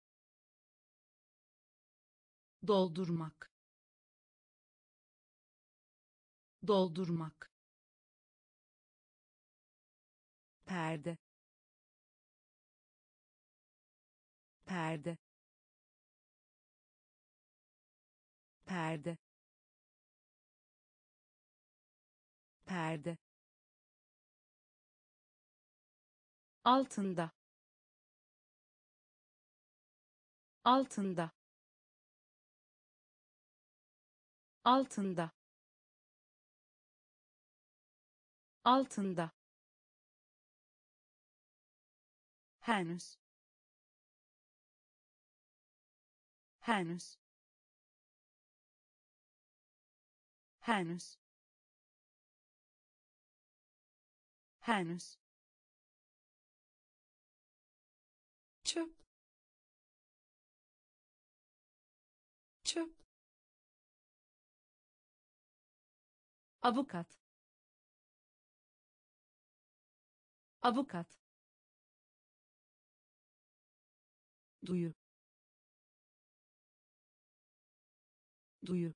doldurmak, doldurmak, perde, perde, perde, perde, altında, altında, altında, altında, henüz, henüz, henüz, henüz, çöp, çöp, avukat, avukat, duyu, duyu,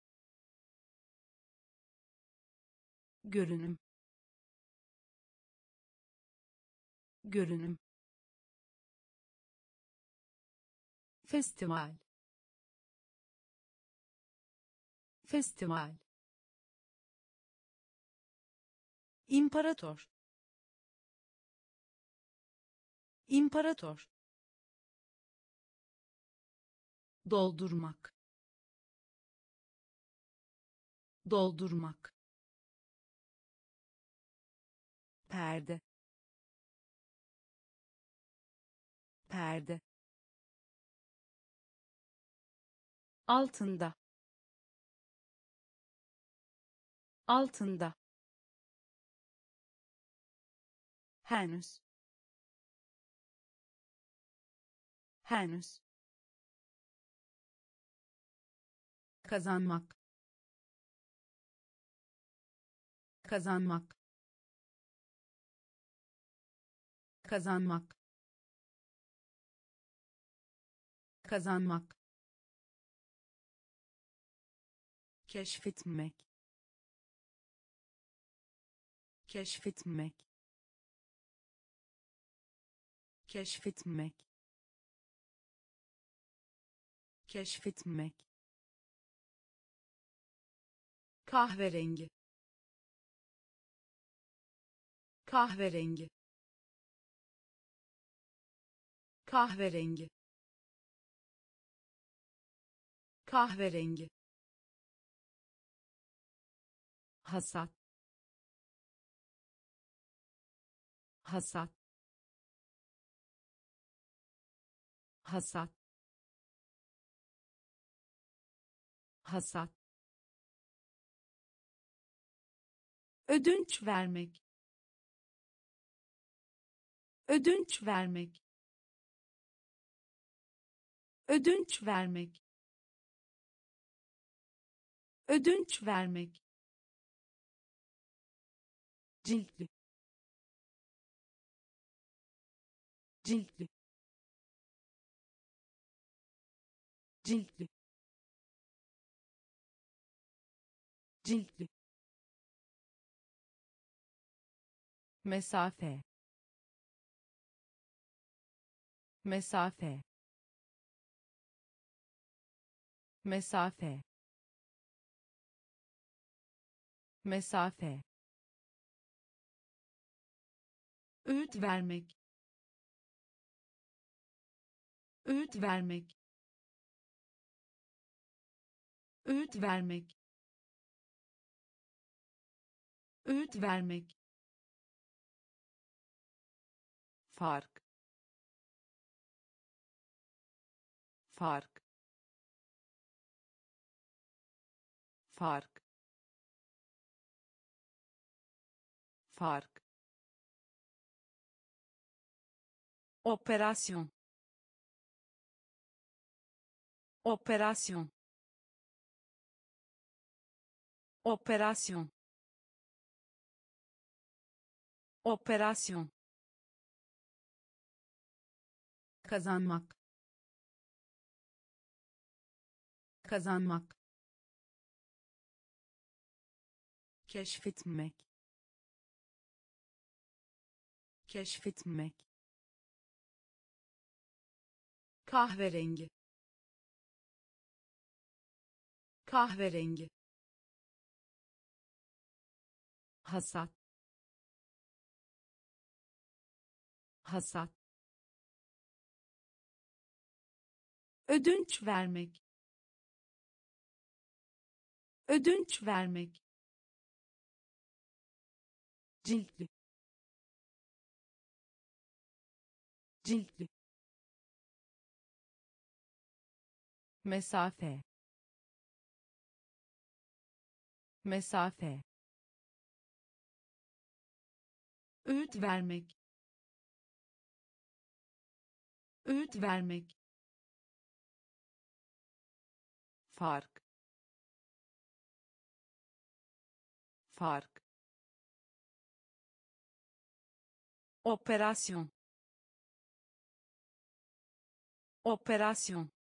görünüm, görünüm, festival, festival, imparator, imparator, doldurmak, doldurmak, perde, perde, altında, altında, henüz, henüz, kazanmak, kazanmak, kazanmak, kazanmak, keşfetmek, keşfetmek, keşfetmek, keşfetmek, kahverengi, kahverengi, kahverengi, kahverengi, hasat, hasat, hasat, hasat, ödünç vermek, ödünç vermek, ödünç vermek, ödünç vermek, ciltli, ciltli, ciltli, ciltli, mesafe, mesafe, mesafe, mesafe, öğüt vermek, öğüt vermek, öğüt vermek, öğüt vermek, fark, fark, fark, fark, operasyon, operasyon, operasyon, operasyon, kazanmak, kazanmak, keşfetmek, keşfetmek, kahverengi, kahverengi, hasat, hasat, ödünç vermek, ödünç vermek, ciltli, ciltli, mesafe, mesafe, öğüt vermek, öğüt vermek, fark, fark, operasyon, operasyon,